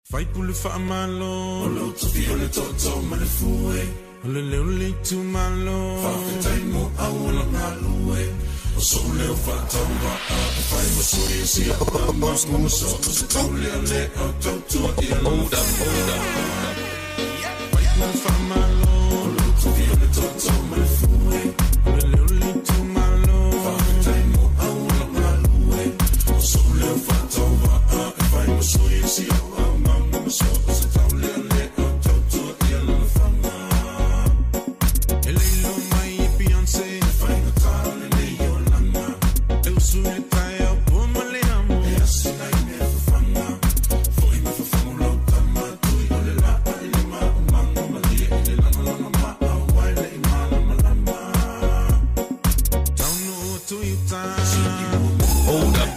Fai pule fa malo, olo to fi ole toto male fue, ole le ole tu malo, fa ke taimo awala ngalue, o so le fa tawa a fai mo so si a ma mo so se tole ale o to ia hold up. Fai pule fa malo, olo to fi ole toto male fue, ole le ole tu malo, fa ke taimo awala ngalue, o so le fa tawa a fai mo so si a so se taule ale o tautua ia lana whanga. E leilo mai e Beyonce, e whainga tāle nei o langa. E usu e tae au puma le amo, e asi nai me whawhanga. Foi me whawhangu lau tama, tui o le lapa i le maa o manga. Malia i le lana lana maa au waile i maa lama lama. Taunu o tui uta, hold up.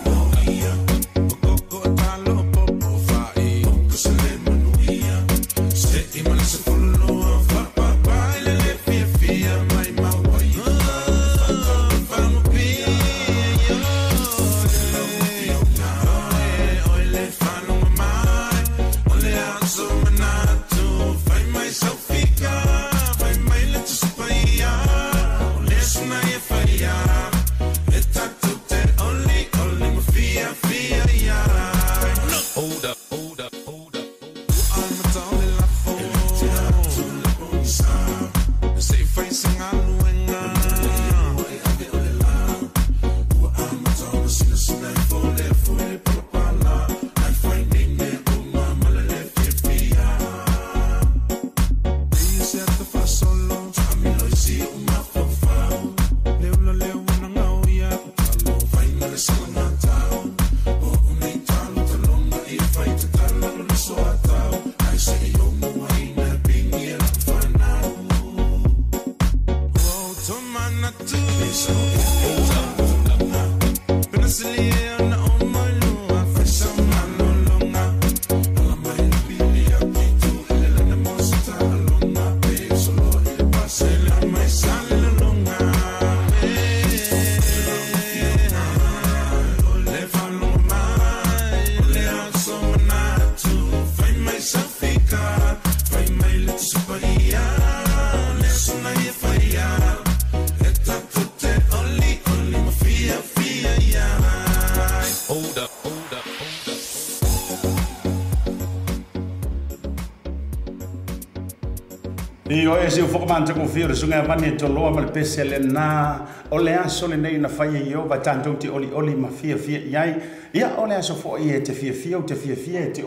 Io e se o fokamanta ko fio sunga mani to loa mal pesele na ole aso le nei na fai io va tanto ti oli ma fia yai ia ole aso fo ie te fia te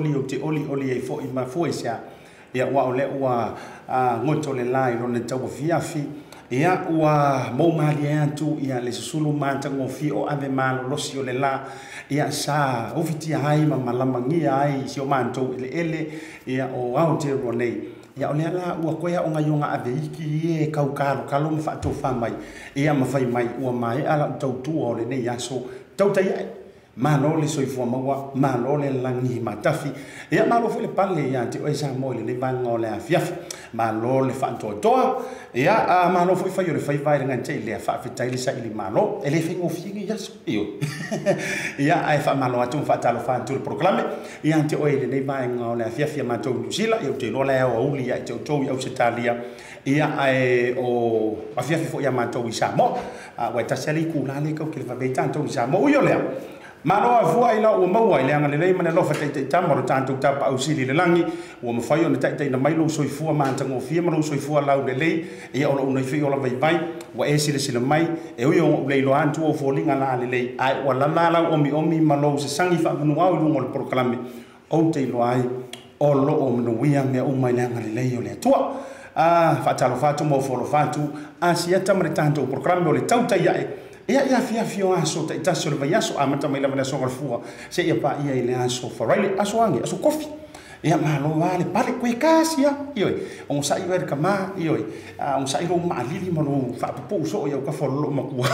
oli e fo i ma fo sia ia wa ole wa ngoto le lai ro ne tau fia ia wa mo mali antu ia le sulu manta ngo fio ave malo losi ole la ia sa o fiti ai ma malamangi ai si o manto ele ia o au te ro nei ia ole ala ua koia o ngayonga ave iki e kaukaro kalo ma whaatou whamai ia ma whai mai ua mai ala utautua o le nei aso tautai ai malo le soifua maua malo le langi matafi ia malo fu le pale ia te oe sa mo le nei vanga o le afiafi malo le whaantoa ia malo fu i whai o le whai vai le ngante le whaafetai le sa ili malo e le whaingo fiingi yaso iyo ia ai wha malo atu whaatalo whaantu le proklame ia te oe le nei vanga o le afiafi a matou nusila ia te lola ea o auli ia te utou i au se talia ia ai o afiafi fo ia matou i sa mo wai taseli kulale kau ke le whaveita antou i sa mo uio lea Maro a fua ila o maua ile anga lelei mana lofa te tamaro tanto tapa au sili le langi o mafai o na tai na mailo soifua mantango fia maro soifua lau lelei ia ola una fi ola vai vai wa e sile mai e o leilo antu o folinga la lelei ai wala la omi malo se sangi fa nu au lu ngol proklame o te lo ai o lo o mnuia me o mai anga lelei o le tua fa talo fatu mo folo fatu asia tamare tanto proklame o le tauta ia ia fia aso ta taso le vayaso amata mai lava so fua se ia pa ia ile aso faraile aso angi aso kofi ia malo vale pale koe kasia ioi on sa i ver kama ioi on sa i ro malili mano fa po so ia ka folo makua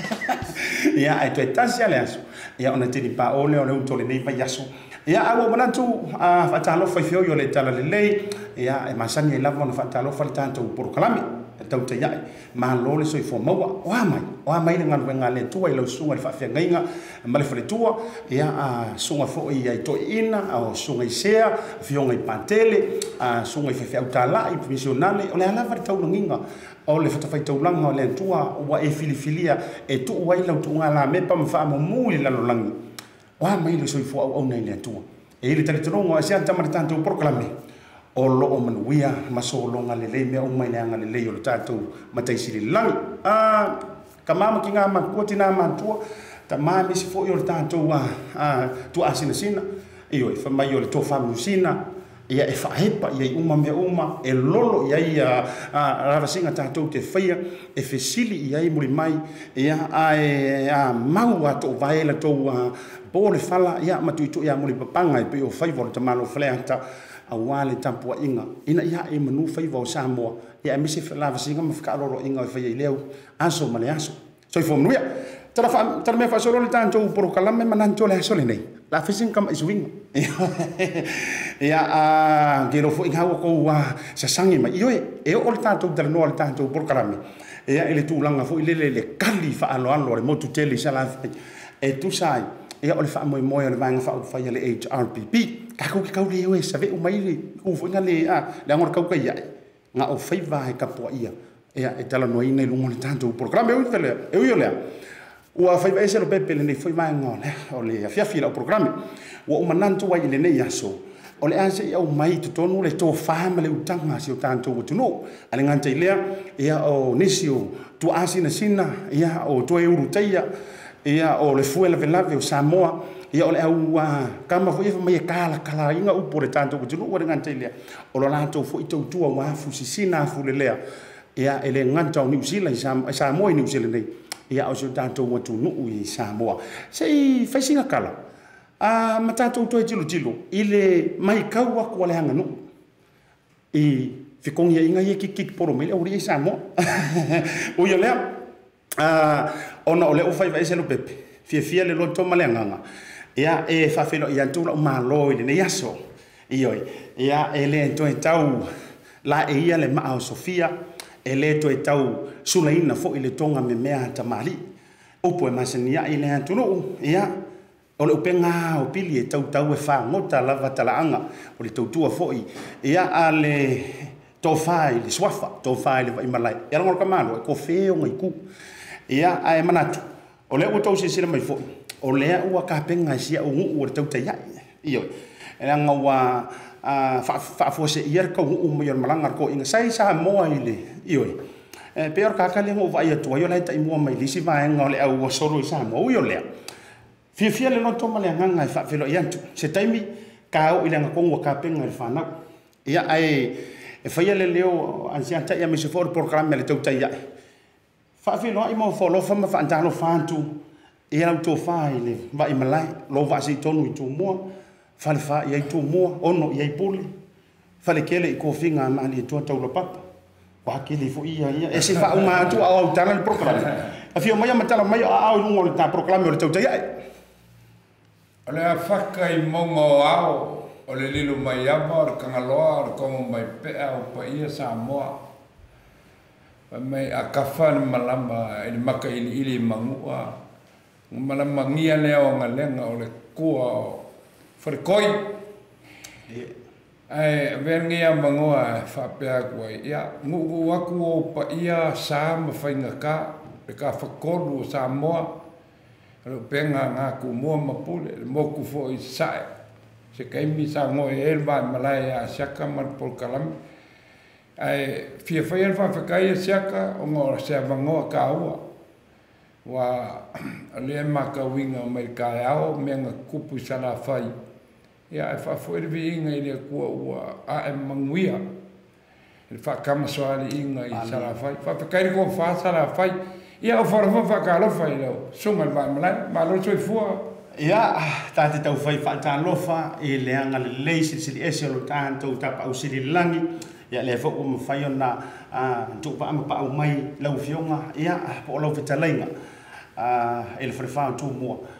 ia ai to tasia le aso ia ona tini pa ole to le nei vayaso ia awo manatu fa talo fa fio yo le tala le lei ia e masani lava no fa talo fa tanto por kalami tau te ia ma lo le so i fo maua wa mai o mai le ngan nga le tua i lo sunga le fa fe ngainga ma le fle tua ia a sunga fo i ai to ina o sunga i sea fionga i pantele a sunga i fe utala i misionale o le ala fa tau nginga o le fata fai tau langa o le tua o wa e filifilia e tu wa i lo tu ngala me pa mfa mo muli la lo langi o mai le soi fo au nei le tua e le tele trongo a sia tamar tanto proclame o lo o manuia masolonga le le me o mai nga le le o tatou matai sili langi ka mama ki nga ma ko tina ma tua ta mami si fo yo tatou tu asina sina io e fa mai o le to fa musina ia e fa hepa ia uma me uma e lolo ia rava singa tatou te faia e fesili ia i muri mai ia a mau ato vaela to bole fala ia matuitu ia muri papanga e pe o fai vol te malo fleata awale tampua inga ina ia e manu fai vo Samoa ia me se lava singa ma fika loro inga fai leo aso male aso so fo mnuia tara me fa solo le tanto por kalame mananto le so le nei la fishing kam iswing ia a gero fo inga ko wa sa sangi ma io e o tanto dal no al tanto por kalame ia ele tu langa fo le kali fa alo le motu tele sala e tu sai ia o le fa mo le vanga fa le HRPP kako ki kaule yo sa ve o mai le u fo ngale le ngor kau kai nga o fai vai ka po ia e tala no ina lu mon tanto programa eu tele eu yo le o fai vai se lo pepe le foi mai ngole o le fia fila o programa o mananto wa ile ne yaso o le ase ia o mai to tonu le to fama le utanga si o tanto o tuno ale ngante ile ia o nisio tu asina sina ia o to euroteia ia o le fuela velave o Samoa ia o le au kama foi mai kala inga upo le tanto ko tunu ora ngante ile o lo lato foi to tua wa fusisina fulelea ia ele nganta o New Zealand Samoa New Zealand nei ia o so tanto wa tunu i Samoa sei facinga kala matato to tilo ile mai kaua ko le hanga no i fikong ia inga ye kik poro mele o ri Samoa o ia le ona o le o fai vai se lo pepe fia le lo toma le nganga ia e fa felo ia tu la malo ile ne yaso io ia ele to tau la e ia le ma Sofia ele to tau sulaina fo ile tonga me mea tamali o po masania ile tu no ia o le penga o pili e tau e fa ngota lava talaanga o le tua fo ia ale to fai le swafa to fai le vai malai ia ngor kamalo ko feo ngai ku ia ai manatu o le o tau se mai fo o le ua ka penga sia o ngu o tau tai io era nga wa fa fo se ier ko o mo yor malanga ko inga sai sa mo ile io peor ka ka le ngo va ia to yo le tai mo mai lisi va nga le au solo sa mo yo le fia le no to male nga fa felo yantu se taimi ka o ile nga ko ngo ka penga le fa na ia ai e fa ia le leo ansia ta ia me se for programme le tau tai fa felo ai mo folo fa ma fa antalo fantu ia to fa ile va i malai lo va si tonu i tu mo fa le fa ia tu mo ono ia puli fa le kele ko finga ma ni to tau lo papa wa kele fo ia e se fa uma tu au tala le programme a fio mai matala mai au ngol ta proclame o tau tai ole a faka i mongo au o le lilu mai ava o kangaloa o kongo mai pea o pa ia Samoa mai a kafan malama i maka ili mangua malama ngia leo ngalenga o le kua o wharekoi ai vengia mangua whapea kua ia ngugu aku o pa ia Sama whainga ka e ka whakolu o Samoa alo penga ngā ku mua mapule moku fo i sae se kaimi sa ngoe elva malaya siaka marpol kalami ai fia whaian whawhakai siaka o ngō se avangoa ka ua wa le maka winga o mai kai ao menga kupu sala fai ia e whawhaere vi inga i le kua ua a e manguia e whakama soare inga i sala fai whawhakai ko wha sala fai ia o wharawha ka alofa i leo sunga le malai ma lo soi fua ia tate tau fai whaatalofa i leanga le leisi sili ese lo tātou tapa au sili langi ia le fo o fai ona tu pa ama pa au mai lau fionga ia po lau fitalainga ele fa tu mo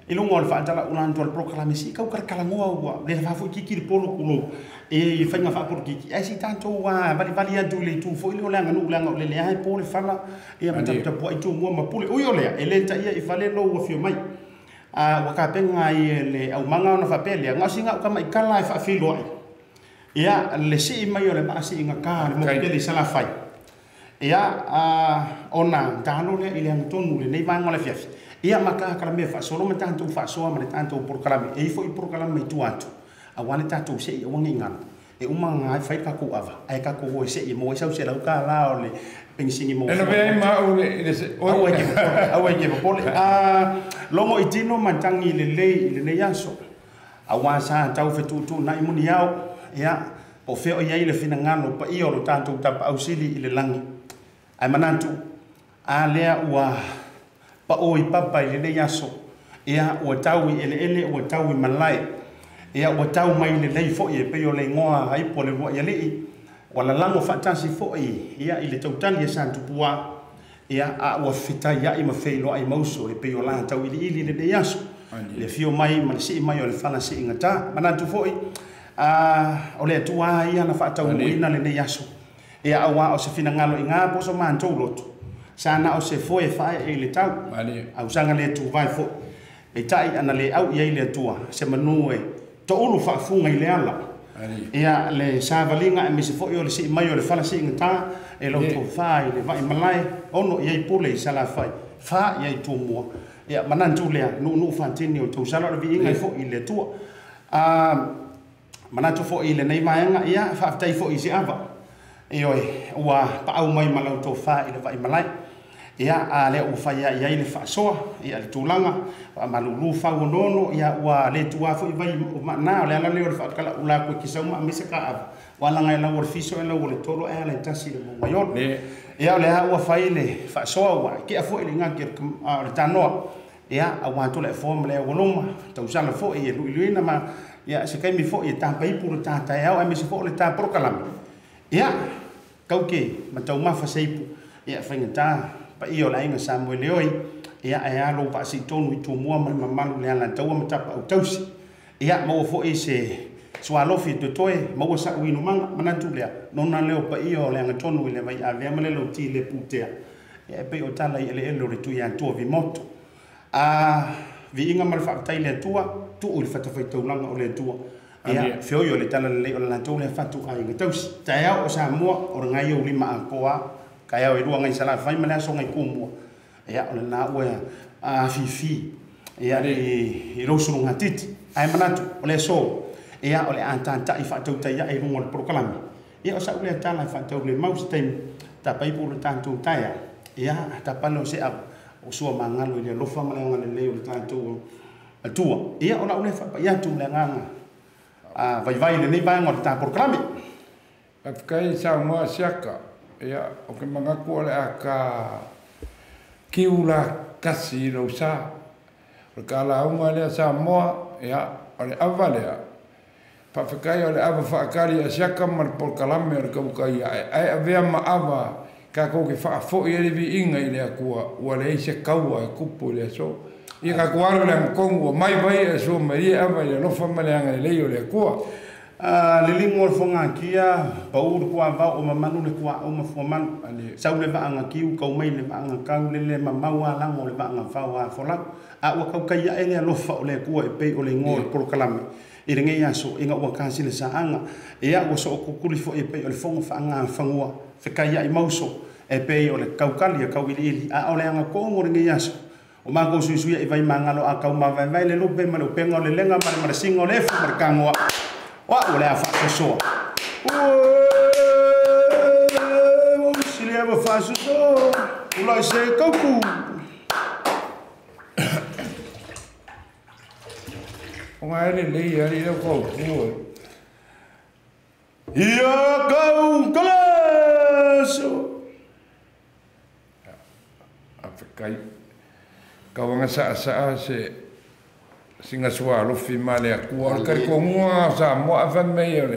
ilunga le faatala ulan tol proklamasi kau karkalangoa ua le fafu kiki le polo kulo e fainga fa por kiki ai si tanto wa vali atu le tu fo ile langa nu langa le ai pole fala e mata tapu ai tu mo mapule o yo le ele ta ia i fale lo o fio mai a wa ka penga i le au manga ona fa pele nga singa ka mai kala fa filo ai ia le si mai o le ba si nga ka le mo pele sala fai ia ona tano le ile ang tonu le nei manga le fiafi ia maka kala me fa solo me tanto fa so ma le tanto por kala e fo i por kala me tu atu a wale tanto se i wangi ngana e uma nga fai ka ku ava ai ka ku se i mo sa se la ka la o le pensingi mo e no ve ma o le awe ke pole a longo i tino mantangi le ne yaso a wa sa tau fe tu na imuni yao ia o fe o ia ile fina ngano pa i o tanto tapa ausili ile langi ai manantu a lea ua pa o i papa i le yaso ia ua tau i ele ua tau i malai ia ua tau mai le lei fo i pe o le ngoa ai po le ua i alii wala lango fatasi fo i ia i le tautali e santu pua ia a ua fita ia i mawhelo ai mauso e pe o la tau ili le yaso le fio mai ma le si mai o le fana si ingata manantu fo i o le atua ia na fatau muina le yaso ia awa o se fina ngalo i ngā poso mantou lotu sana o se foi fai e le tau au sanga le tu vai fo e tai ana le au ia le tua se manu e to ulu fa funga i le ala ia le savalinga e me se foi o le si mai o le fala si ngata e lo to fai le vai malai ono ia i pule i sala fai fa ia i tu mo ia manantu le nu fantini o to sala le vinga i fo i le tua manantu fo i le nei maenga ia fa tai fo i se ava oi ua pa au mai malau to fa i le vai malai ia a le o fa ia le fa soa ia le tulanga malulu fa nono ia ua le tua fo i vai na le ala le o fa kala ula ko ki sama me se ka wala ngai la o fiso e la o le tolo e le tasi le mo mayon ia le ua fa ile fa soa ua ki a fo ile nga ki le tano ia a wa to le form le o loma to sala fo i luina ma ia se kai mi fo i ta pai puro ta ta ia me se fo le ta prokalam ia kauke matau mafa seipu ia faingata pa io la inga Samuel oi ia ia lo pa si tonu i tu mua ma malu le ala tau ma tapa au tausi ia mo fo i se swalofi to toe mo sa winu manga manantu le nona leo pa io le anga tonu le vai ave ma le lo ti le putea ia pe o tala i le elo tu ia tu vi moto vi inga mal fa tai le tua tu o le fata fai tau langa o le tua ia feo yo le tala le o la tau le fatu ai nge tausi taia o sa mua o ngai o lima akoa kai o rua ngai sala fai mala so ngai kumu ia o na ua fifi ia i rosu ngatiti ai manatu o le so ia o le antanta i fatu taia i rungo le proklami ia o sa le tala fatu le mouse time ta pai pu le tantu taia ia ta palo se o so mangalo le lofa mala ngale le o tantu atua ia o na ule fa ia tu le nganga vai le nei vai ngor ta programe afkai sa mo siaka ia o ke manga ko le aka kiula kasi lo sa o kala uma le sa mo ia o le avale pa afkai o le ava fa kali siaka mar programe o ka kai ai ave ma ava ka ko ke fa fo ia le vi inga ile akua o le se kaua kupu le so ia ka kuaru le kongo mai vai e so maria ava le lofa maleanga le o le kua le lingo fonga kia paur kwa va o mamanu le kwa o mafoman sau le va anga kiu ka mai le anga ka le mamawa la mo le va anga fa wa fola a o ka kai e le lofa o le kua e pe o le ngol por kalame i ringe ya so inga o ka sile sa anga e a o so ko kuli fo e pe o le fonga fa anga fangua fe kai ai mauso e pe o le kaukali ka wili a o le anga ko mo ringe ya so o mango suisuia i vai mangalo a kau ma vai le lupe ma le penga le lenga ma le singo le fu mar kango wa o le fa so o si le va fa so o la se koku o nga le ali le ko ia kau kalaso afkai kawanga sa se singa sua lo fi male akua ka ko mua sa mo avan me yole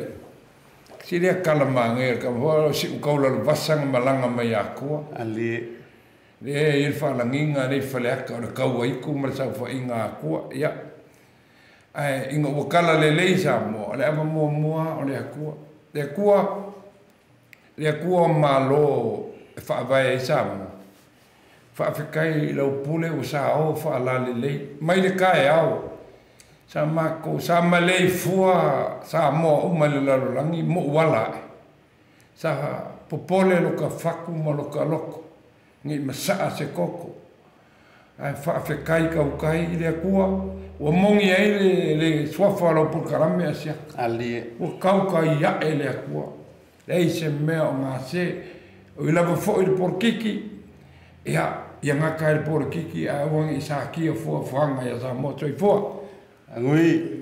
siria kalama nge ka ho si ko lo vasang malanga me akua ali Le il whalanginga le whaleaka o le kauaiku ma le sau whainga kua ia. Ai inga wakala le lei Samoa, le ama mua mua o le akua. Le akua o malo e whaavai e Samoa. Whaafekai lau pule o sa o whaala le lei. Mai le kai au. Sa mako, sa malei fua Samoa uma le larolangi mo wala. Sa popole loka whaku ma loka loko. Ngi masaa se koko. Ai whaafekai kaukai i le akua. Ua mongi ai le swafa lau pulkarame asiaka. Ali. Ua kaukai ia e le akua. Lei se mea o ngā se. O ilava fo i le porkiki. Ia ngaka i le porkiki a wangi i sa kia fua fuanga ia sa moto i fua. Angui.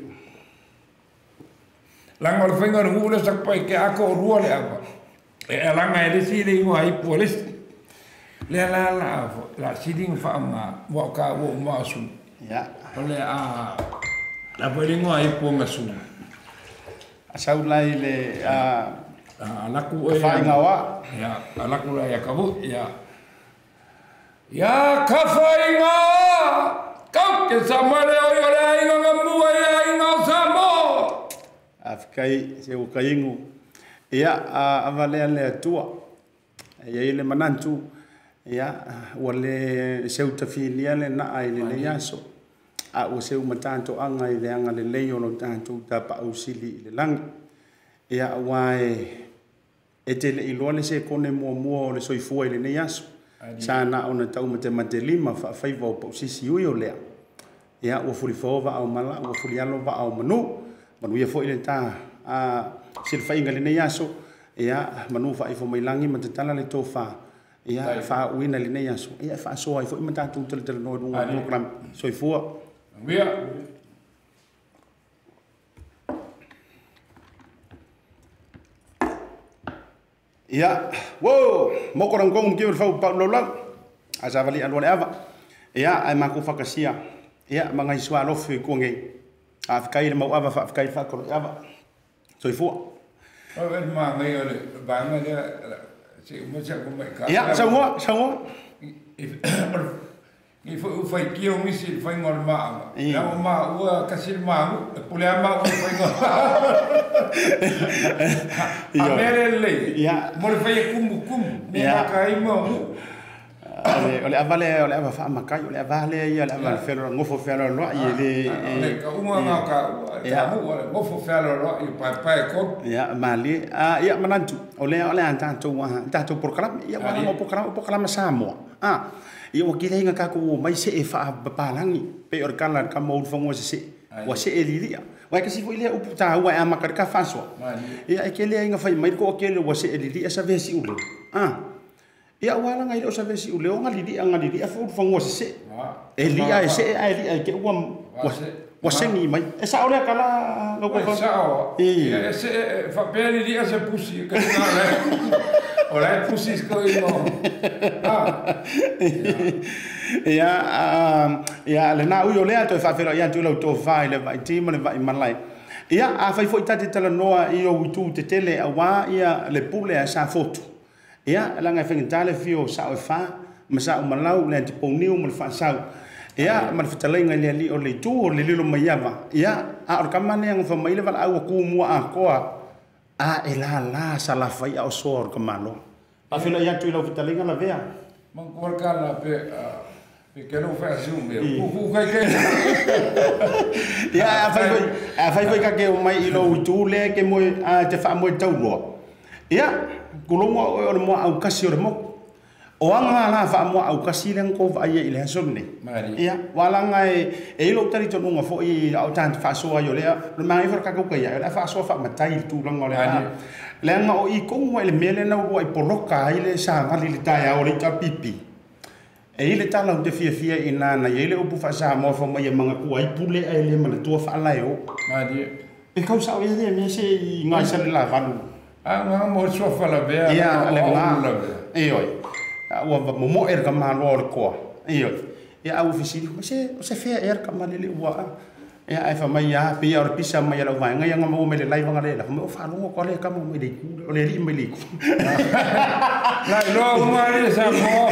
Langa le whainga rungu le sakpai ke ako o rua le apa. E langa e le si le ingo hai pua lesi. Le la la siding fa ma wa ka wo ma su ya ole la bolingo ai po ma su asau lai le la ku e fa ingawa ya la ku la ya ka bu ya ka fa inga ka ke sa ma le o le inga ngamu ya inga sa mo afkai se o kaingu ya avale le tua ya ile manantu ya wale seu tafilia le na ai le yaso a o seu matanto anga i le anga le leio no tanto ta pa usili le lang ya wae e te le ilo le se kone mo le soifua i le yaso sana ona tau mate lima fa faiva o sisi uio le ya o furi fova au mala o furi alo va au manu ia foi le ta a silfa inga le yaso ya manu fa ifo mai langi matatala le tofa ia fa uina le nei aso ia fa so ai foi mata tu tele no program so ifua via ia wo mo ko rangong ki fa pa lo lang asa vali alwa ava ia ai ma ku fakasia ia mangai swa lo fi ko ngai afkai le mo ava fa afkai fa ko ava so ifua o ven ma ngai ole ba ngai ya sango i fai ki o misi fai ngor ma na ma ua kasil ma pule ma o fai ngor a mere le ya mo le fai kum me kai mo ole avale ole ava fa makai ole avale ia ole avale felo ngofo felo lo ia le ka uma nga ka ya mo ngofo felo lo i pai ko ya mali ia manantu ole tanto program ia mo program Samoa ia wakile nga ka ko mai se e fa palangi pe or kala ka mo fongo se wa se elilia wa ka si fo ile uputa wa ama ka fa so ia kele nga fa mai ko kele wa se elilia sa vesi ule ia wala ngai lo sa vesi ule o ngali a fo fongo se elia se ai ke wa se ni mai e sa ore kala no ko sa ia se fa pele dia se pusi ka na ora pusi ko no ia le na uyo le to fa fero ia tu lo to fa le vai ti mo le vai malai ia a fai foi tati tala noa i o witu te tele a wa ia le pule a sa foto ia la nga fengtale fio sa o fa ma sa o malau le te poniu mo le fa sa ia ma le fitalenga le ali o le tu o le lilo mai ava ia a o kamane ang fa mai le val au ku mo a koa a la sa la fai o sor kamalo a fila ia tu lo fitalenga la vea man ko kala pe que não faz um meu o que ia a fai ka ke mai i lo tu le ke mo a te fa mo tau lo ia kulongo o mo au kasi o mo o anga la fa mo au kasi len ko va ia ile sonne ia wala ngai e lo tari to nga fo i au tant fa so yo le mai for ka ko ia la fa so fa matai tu lang ole le nga o i ko mo ile mele na o i poloka ile sa ngali le tai o le ta pipi e ile tala de fia ina na ile o pu fa sa mo fo mai manga ku ai pule ai le mana tu fa la yo e ka sa o ia me se ngai sa la va nga mo so fa la vea ia le nga oi o mo ka ma lo ko ia au fisili se fe ka ma le wa e ai fa mai ya pe or pisa mai la vai ngai nga mo me le live nga le la mo fa lo ko le ka mo me le ku le ri me le ku la lo ma le sa mo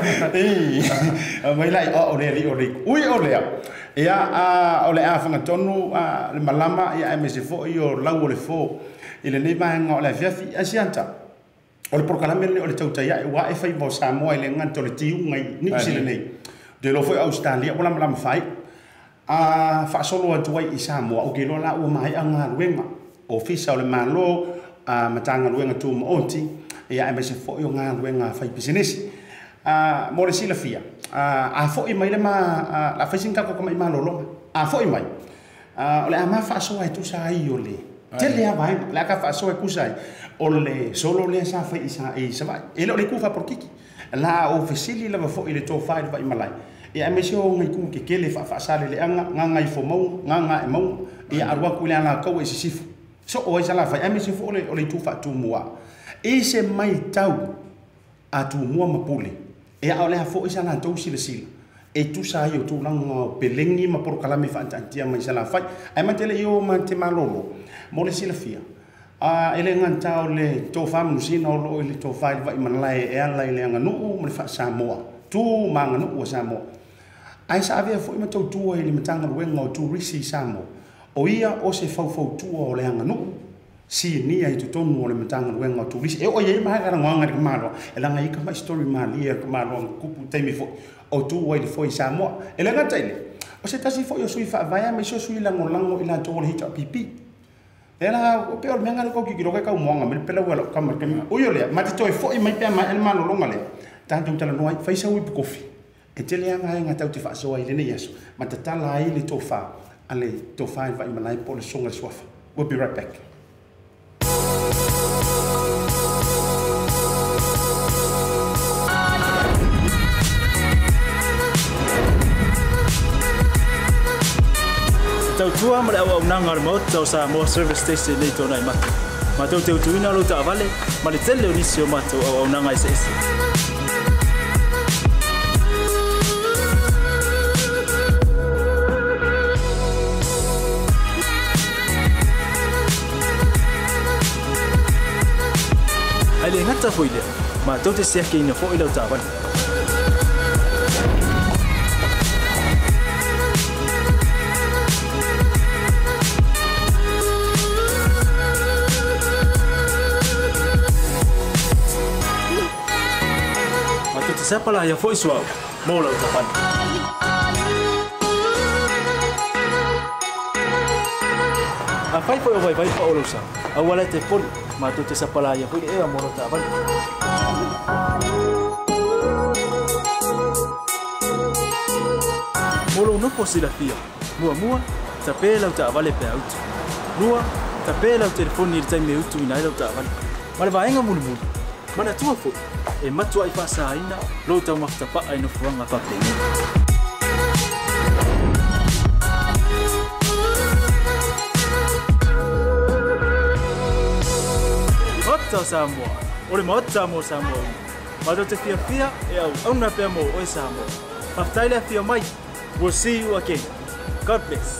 mai lai o le ri o le ui o le ia o le a fa tonu le malama ia me se fo io la o le fo ile le vai nga o le fiafi asianta o le proclame le o le tauta ia wa e fa bo sa mo ile nga to le tiu ngai ni sile nei de lo foi Australia wala malama fai fa solo atu ai i Samoa o ke lo la o mai anga luenga ofisa o le malo matanga luenga tu mo onti ia e se fo yo nga luenga fai business mo le sila fia fo i mai le ma la fa sinka ko mai malolo fo i mai o le ama fa so ai tu sa i o le te le vai la ka fa so e kusai o le solo le sa fa i sa vai e lo le ku fa por kiki la ofisili la fo i le to fa i malai ia me se o ngai ku ke kele fa sale le anga ngai fo mau nga e mau ia arwa ku le ana ko e sifu so o isa la fa me se fo o le tu fa tu mua e se mai tau a tu mua mapule e a le fo isa na to sila sila e tu sa yo tu lang pelengi ma por kala me fa antia mai sala fa ai ma tele yo ma te malolo mo le sila fia ele nganta o le to fa musina o lo le to fa va i manlai e ala le anga no mo le fa Samoa tu manga no o Samoa ai sa avea foi ma tau tua ili matanga luenga o tu risi Samoa o ia o se fau tua o le anga no si nia i tu tonu o le matanga luenga o tu risi e o ia ma haka rangwanga ni kamaro e langa ika ma story ma lia kamaro ang kupu teimi fo o tu o ili foi Samoa e langa taile o se tasi foi o sui fa vaya me so sui lango ila to le hita pipi e la o pe o menga ko ki roka ka umonga me pela wala kamar kemi o yo le ma te toi foi mai pe ma el mano longa le tanto tala noai fa isa ui kofi e te lea ngai ngā tau te whaasoa i lene Yesu. Ma te tala ai le tōwha, a le tōwha i vai malai po le songa swafa. We'll be right back. Tau tua ma le au nanga mo tau sa mo service station nei tōna i matu. Ma tau te utuina lo ta vale, ma le tele o nisi o matu au nanga i se esi. Ai le ngata foi le, ma tau te sea ke ina fo i lau ta vale. Ma tau te sepala ia fo i suau, mo lau ta vale. A fai foi o vai pa o lau sa, a wala te poli. Ma tu te sapala ia pui e a moro ta vale. Moro no posila fia. Mua ta pela ta vale pe auto. Lua ta pela o telefoni il time auto ina ila ta vale. Ma le vaenga mulu. Mana tua fo. E matua i pasa ina lo ta mafta pa ai no fuanga pa pe. Samoa. Ore mota mo Samoa. Ma te fia e au na pe mo o Samoa. Aftaile fia mai. We'll see you again. God bless.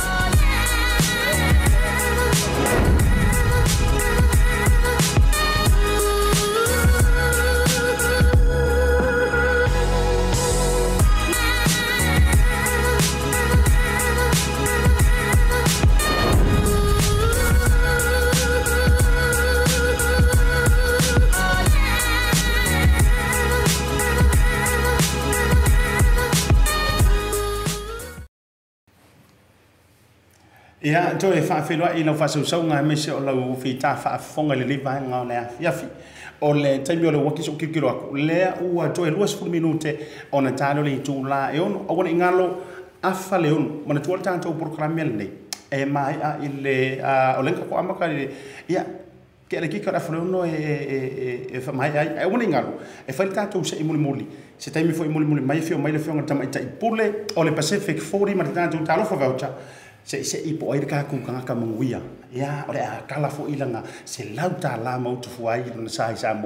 Ia to e fa felwa i no fa so nga me se o lau fi ta fa fonga le liva nga le ya fi o le taimi o le waki so kikiro aku le u to e luas fu minute ona tano le tu la e on o ngalo afa le on mana tu tanto por kramel nei e mai a ile o lenka ko amaka ia ke le kikara fa no e fa mai ai o ngalo e fa tanto se muli se taimi fo muli mai fi o mai le fi nga tama tai pule o le Pacific 40 ma tanto talo fa voucher se ipo ai ka ku ka manguia ya ora kala fo ilanga se lauta la mau tu fuai na sai Samoa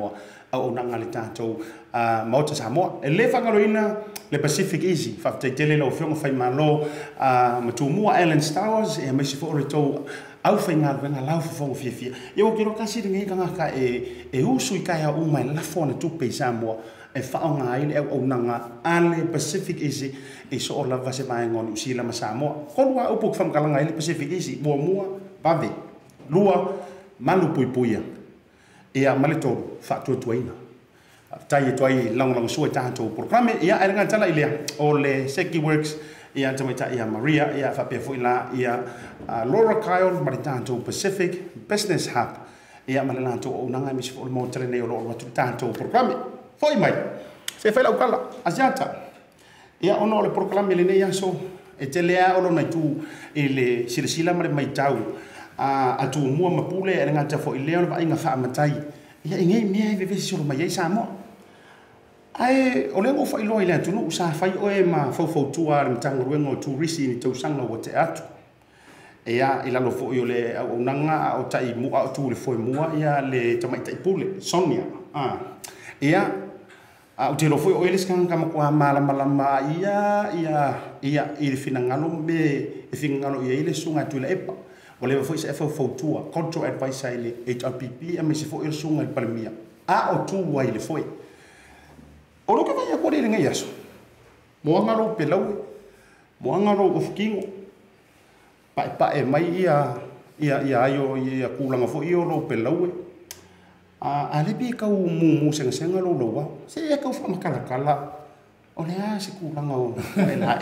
au nanga le tātou Mauta Samoa. E le whangaloina le Pacific Easy, whaftaitele lau whionga whai malo matumua Islands Towers, e maisi fo ore tau au whai ngā wenga lau whawhonga whiawhia. E o kiro kasi ringa ika ngaka e usu i kai au mai lafo na tupe i Samoa, e whao ngā ile au nanga ale Pacific Easy, e so o lava se mai ngoni usila ma Samoa. Konua upuk whamkalanga ile Pacific Easy, mua, bave, lua, malu puipuia. Ia malito whatuatuaina. Tai e tuai langolango sua tātou programe. Ia e ngā tala ilea o le Seki Works. Ia tamaita ia Maria. Ia whapea ila ia Laura Kyle. Mari tātou Pacific Business Hub. Ia malilātou o unanga misi fo le mo tele nei o loo watu tātou programe. Foi mai. Se whaila ukala. Asiata. Ia ono le programe le nei aso. E te lea olo nai tū e le silasila mare mai tau. Atu mua mapule e ngā tafo i leo wa inga wha amatai. Ia ingei mea i vevesi soro mai ei Samoa. Ai, o leo ngofa i loa i lea tunu, sa whai oe ma fau tua le mtanga ruenga o tūrisi ni tausanga o te atu. Ia, i lalo fo i o le au nanga o tai mua o tū le foe mua, ia le tamaita i pule, Sonia. Ia, o te lo foe o elis kanga kama kua malama ia, i le fina ngalo me, e fina ngalo i ele sunga tu le epa. O lewa foi se fau tua, control advice ai le HRPP, a me se foi sunga i palemia. A o tu ai le foi. O lo que vai a kore ngai aso. Mo ngaro pelau, mo ngaro ofkingo. Pa e mai ia ayo ia kulanga foi o lo pelau. A le bi ka mu senga lo wa. Se e ka fa makala. O le a se kulanga o na.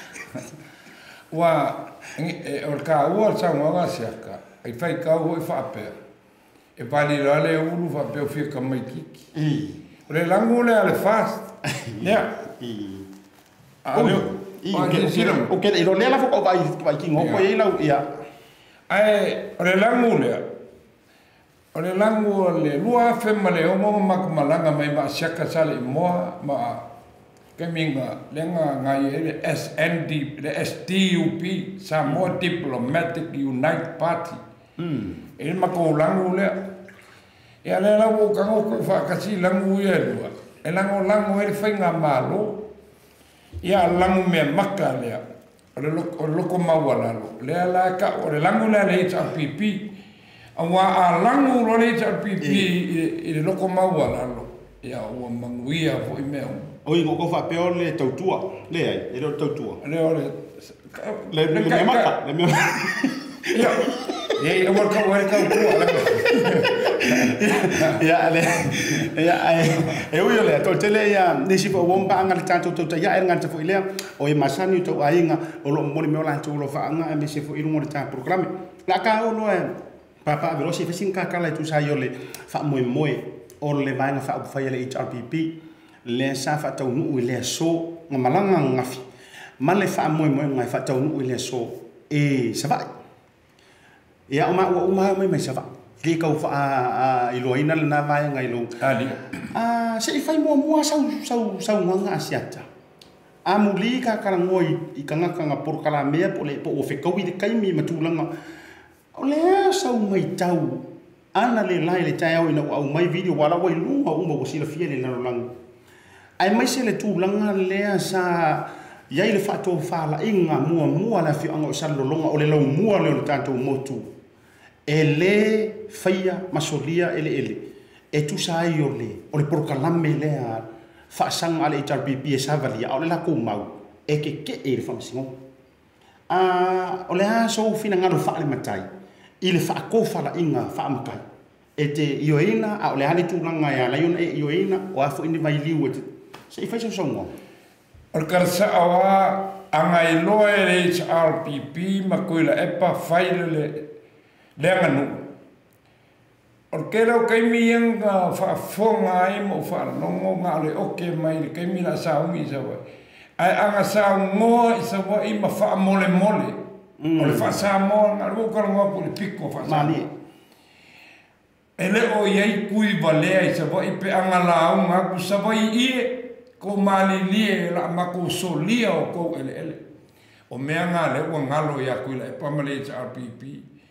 Wa o ka ua sa ngā siaka, i whai kau i whapea. E pali rale ulu whapea o whika mai kiki. O le langu le ale fast. Lea. O ke iro lea la whaka o vai ki ngoko e ilau ia. Ai, o le langu lea. O le langu le lua whema le ongo makumalanga mai ma siaka sale i moa ma Keminga lenga ngai ele SND, le SDUP, Samoa Diplomatic Unite Party. E mako langu le. E ale langu kango ko fa kasi langu ye lua. E langu ele fainga malo. Ia langu me maka le. O loko mawala lo. Le ala ka o le langu le HRPP. Awa langu lo HRPP i loko mawala lo. Ia o manguia fo i mea. Oi ngoko fa peo le tautua, le ai, e lo tautua. Le ore. Le maka, le maka. Ia. Ia o ka o tautua. Ia le. Ia ai. E ui le to tele ia nisi fo womba anga le tanto to ia e ngata fo ile o e masani to ainga o lo moni me ola to lo fa anga e me se fo iru mo ta programe. La ka o lo e papa velo se fesin ka kala tu sa yo le fa moi o le vaina fa fa le HRPP. Le sa fa tau nu le so nga malanga ngafi ma le fa mo nga fa tau nu le so e sa va ya uma mai sa va ke ka fa i loina na vai nga i lo ali se i fai mo sau nga asiata a muli ka kala ngoi i kanga por kala me po le po o fe ko i kai mi matulanga o le sau mai tau ana le lai le tau ina au mai video wala wai lunga uma ko sila fie le lang ai mai se le tūlanga lea sa iai le whātou whāla inga mua la fi anga o sa lolonga o le lau mua leo le tātou motu. E le whaia masolia ele. E tu sa ai o le porokalame lea whaasanga ale HRPP e savalia o le lako mau. E ke e le whamasingo. O le aso fina ngaro whaale matai. I le whaako whala inga whaamakai. E te ioeina a o le hane tūlanga e a laiona e ioeina o afo ini vai liu e te se fai so songo. O karsa awa anga i loa e HRPP ma koila epa whaile le anganu. O kera o kaimi ianga whaafonga ai mo whaanongo ngā le oke mai le kaimi la saungi i sa wai. Ai anga saungoa i sa wai ma wha mole. O le wha Samoa ngā rukarangoa po le piko wha Samoa. E le o iei kui valea i sa wai pe anga launga ku sa wai ie. Ko mali lie la mako solia o ko ele. O mea ngā le ua ngalo i aku i la e pamale HRPP.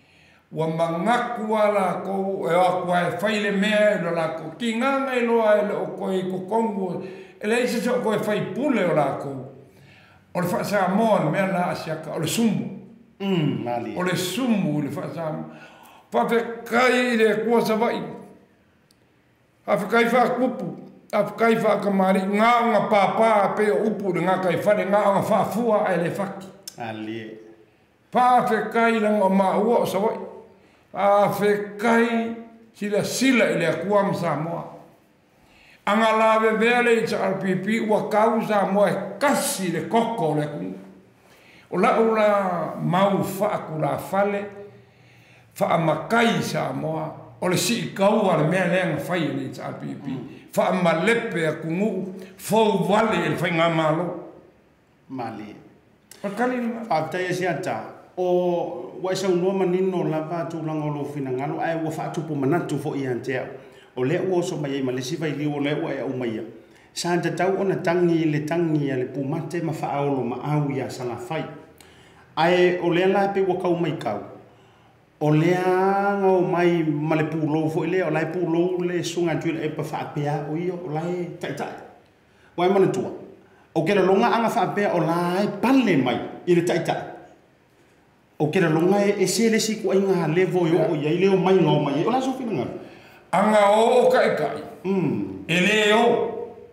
ua mangaku ala ko e aku ai faile mea e la ko ki nganga e loa e o koe ko kongu e le ise so koe fai pule o la ko o le whaasa moa mea la asiaka o le sumu mali o le sumu le whaasa pape kai le kua sa vai a kai wha kupu a kai wha kamari ngā ngā pāpā pe o upu le ngā kai whare ngā ngā whaafua e le whaki ali pape kai langa ma ua o sa vai a kai sila i le akua Samoa. Anga lawe vele i ta RPP ua kau Samoa e kasi le koko le kunga. O la ula mau whaaku la fale, whaamakai Samoa, o le si kau ala mea leanga whai le i ta RPP. Whaamalepe a kungu, fau wale e le whainga malo. mali O kali ni ma. Whaatai e siata, o waisa unua manino lava tūlanga o lo fina ngalo, ai ua whaatupu manatu fo i hantea. O lea ua oso mai ma le siva i liu o lea ua e au maia. Sa te tau ona tangi le pumate ma whaaolo ma au ia salafai. Ai o lea la pe ua kau mai kau. O lea ngau mai ma le pūlou fo i lea, o lai pūlou le sunga tuila e pa whaapea o ia, o lai taitai. Wai mana tua. O kera longa anga whaapea o lai pale mai i le taitai. O kera longa e sele si kua inga levo yo o ia i leo mai ngau mai, o la so fina ngana. Anga o kai kai. E leo.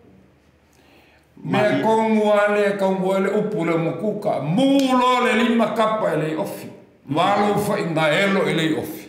Mea kongua le upu le mukuka. Mulo le lima kapa e le ofi. Walu fa inga elo e le ofi.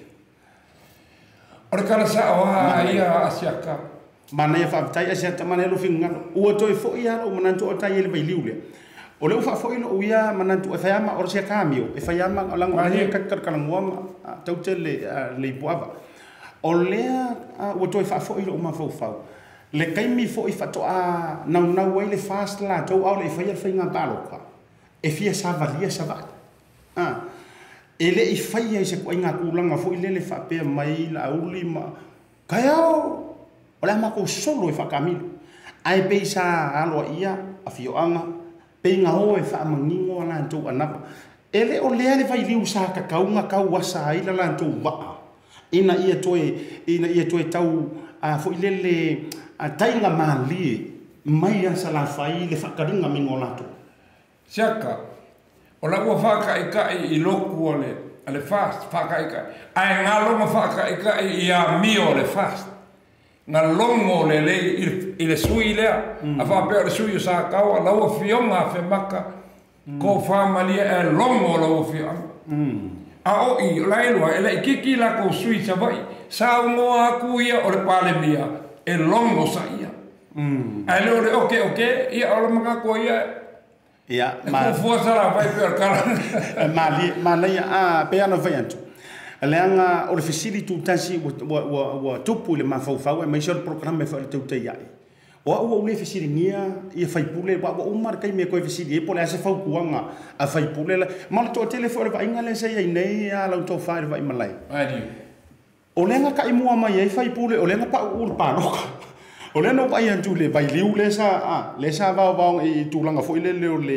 Ora kala sa oa ia asiaka. Mana ia whaapitai asia tamana elo whingano. Ua toi fo ia o manantu o tai ele vai liule. O leo wha fo ilo o ia manantu e whaiama ora sia kāmio. E whaiama o lango ane kakarakalanguama taute le ipuava. O lea ua toi wha fo ilo o ma fau fau. Le kaimi fo i whatoa nau wai le fast la tau au le whaia whainga baloka. E fia sa valia sa vai. E le i whaia i se kua inga kūlanga fo i le whapea mai la uli ma. Kai au! O lea mako solo e whakamilo. Ai pei sa aloa ia a fioanga. Pei ngā hoa e whaamangingo ala antou anapa. E le o lea le vai liu sa kakaunga kau wasa ila la antou waa. Ina ia toe tau fo i le tainga mali mai asa la whai le whakaringa mingo lato. Siaka, o la ua whakaikai i loku o le fast, whakaikai. Ai ngā longa whakaikai i a mio le fast. Ngā longo le i le sui lea. A whapea le sui o sa kaua, la ua fionga a whemaka. Ko whamalia e longo la ua fionga. A o i lailua, e lai kiki la ko sui sa vai. Sa ungoa aku ia o le pale mia. E longo sa ia. Ai leo le oke, ia o le mga ko ia. Ia, ma fua sara vai pe kala. Ma ia pe ana vai antu. Leanga o le fisili tu tasi wa tupu le mafaufau e mai se o programa e fa le tau ia. O au le fisili nia ia fai pule wa umar kai me ko fisili e pole ase fau kuanga a fai pule la mal to telefone va inga le se ia nei a la to fa va malai. Ai. O lenga kai mua mai e fai pule o lenga pa ul pa noka. O lenga pa ia tu le vai liu le sa va i tu langa fo ile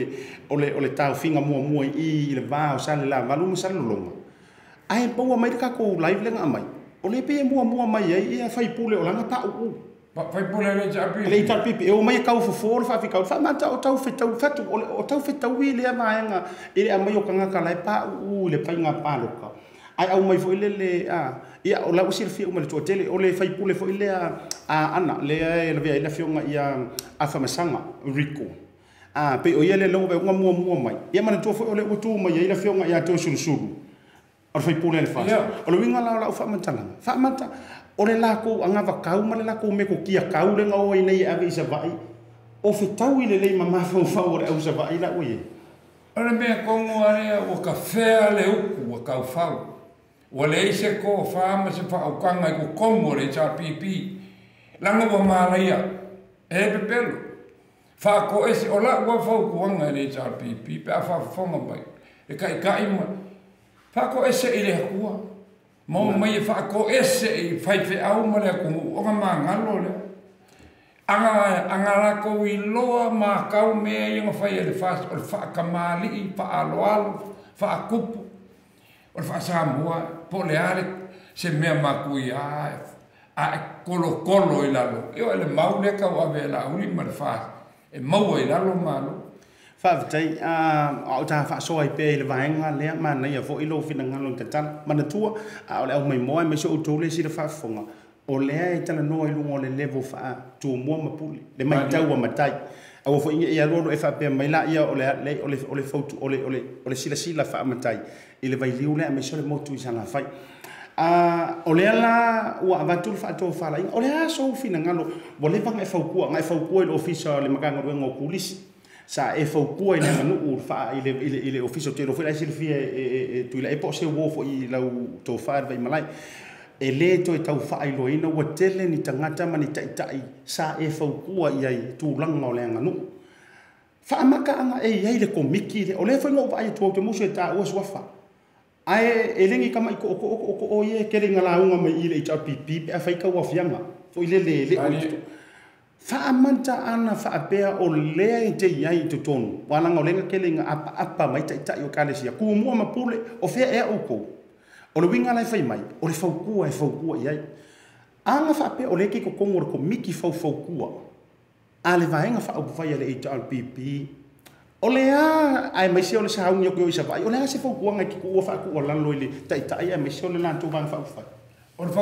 o le tau finga mua i le va o sale la valu sale longa. Ai paua mai ka ko live lenga mai. O le pe mua mai e fai pule o langa pa Fai pule le japi. Le tarpipi e o mai kau fo fa fika fa mata o tau fetau fatu o tau fetau i le vaenga i le mai o kanga ka lai pa le painga paloka. Ai au mai fo ile ia o la usir fi o le tele o le fai pule fo ile ana le via ile fionga ia a famasanga Rico. Pe o ile lo be mua mai. Ia mana to fo o le utu mai ile fionga ia to sulu. O fai pule le fa. O le winga la fa matanga. Fa mata o le lako anga vakau ma le lako me ko kia kau le ngau i nei ave isa vai. O fetau i le lei mama fau o le au sa vai la oie. O le mea kongo area o ka whea le uku o kau whau. O le eise ko whaama se whaukanga i ko kongo le HRPP. Langa wa mālaia. E pepelo. Whaako ese o la ua whau kuanga le HRPP. Pe a whawhonga mai. E kai ma. Whaako ese i le hakua. Mau mai e whaako ese i whaiwhe au ma le kumu. O ka maa ngalo le. Anga rako i loa ma kau mea i ngā whai e le whas. O le whaaka maali i whaaloalo. Whaakupu. o fa Samoa po le ale se mea makui a kolo i lalo e o le mau le ka wa vela uli ma le fa e mau i lalo malo Whaavitai, au tā whaasoa I pēi le vaenga lea, ma nei a fo ilo whina ngalo te tala. Mana tua, au le au mai moa, me so utole si le whaafonga. O lea I tala noa I lungo le levo wha tua mua mapuli. Le mai tau a matai. Au fo inga I aroro e whaapea mai la ia o le fautu, o le sila wha matai. I le vai liu lea, me so le motu I sana whai. O lea la ua avatul whaatua whala inga. O lea so whina ngalo, wo le vanga e whaukua, ngai whaukua I le ofisa le makanga ruenga o kulisi. Sa e faukua I nanga nuu wha I le office o te rofila I silfia tuila e po se wofo I lau tō whaar vai malai. E le to e tau wha I loina ua tele ni tangata mani taitai sa e faukua I ai tūlanga o le anga nuu. Wha amaka anga e iai le komiki le o le whainga upa ai tuau te musu e tā ua swafa. Ai e lengi kama I ko o ie kere ngalaunga mai I le HRPP pe a whaika ua fianga. Fo I le o ito. Whaamanta ana whaapea o lea I te iai I te tonu. Walanga o lenga kelenga apa mai tai o kālesia. Kua mua mapule o whea ea uko. O le winga lai whai mai. O le whaukua iai. Anga whaapea o leki ko kongora ko miki whaukua. A le vaenga whaupawhai le HRPP. O lea ai mai se o le sahaungi o kio isa vai. O lea se whaukua ngai ki kua whaakua lalo I le tai ai mai se o le lantu vang whaupawhai. O le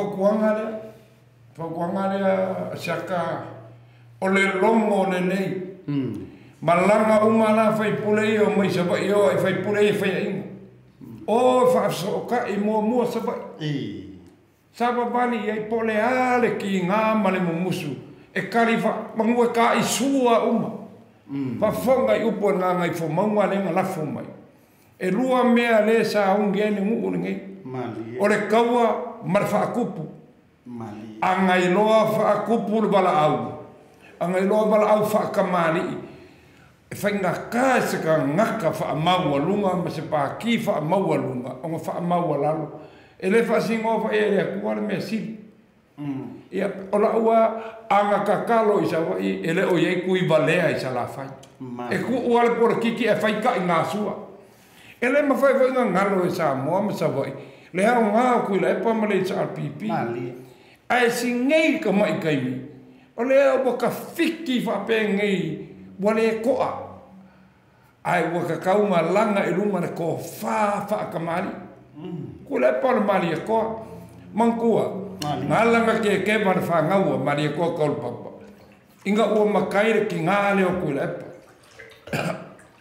whaukua ngale siaka o le longo le nei. Malanga umala fai pulei o mai sa vai o fai pulei fai ingo. O fa so ka I mo sa vai. Sa bani ai pole ale ki nga male musu. E karifa mangua ka I sua uma. Fa fonga I upo nga ngai fo mangua le nga lafo mai. E lua mea le sa ungene ngu ngai. O le kaua marfa kupu. Angai loa fa kupu le bala au. Angai loa bala au wha kamari e whainga ka se ka ngaka wha maua lunga ma se pā ki wha maua lunga o nga wha maua lalo e le wha singo wha e rea kua le mea siri ia o la ua anga kakalo I sa wai e le o iei kui balea I sa la whai e ku ua le pora kiki e whaika I ngā sua e le ma whai whainga ngalo e sa moa ma sa wai le hao ngā kui la e pa ma le HRPP ai si ngei ka mai kaimi o lea o ka fiki whapengei wale koa. Ai waka kaunga langa I lunga na ko whakamari. Ko le pala mari e koa. Mangkua. Ngā langa ke mana whangaua mari e koa kaulpapa. Inga ua makaire ki ngā leo ko le epa.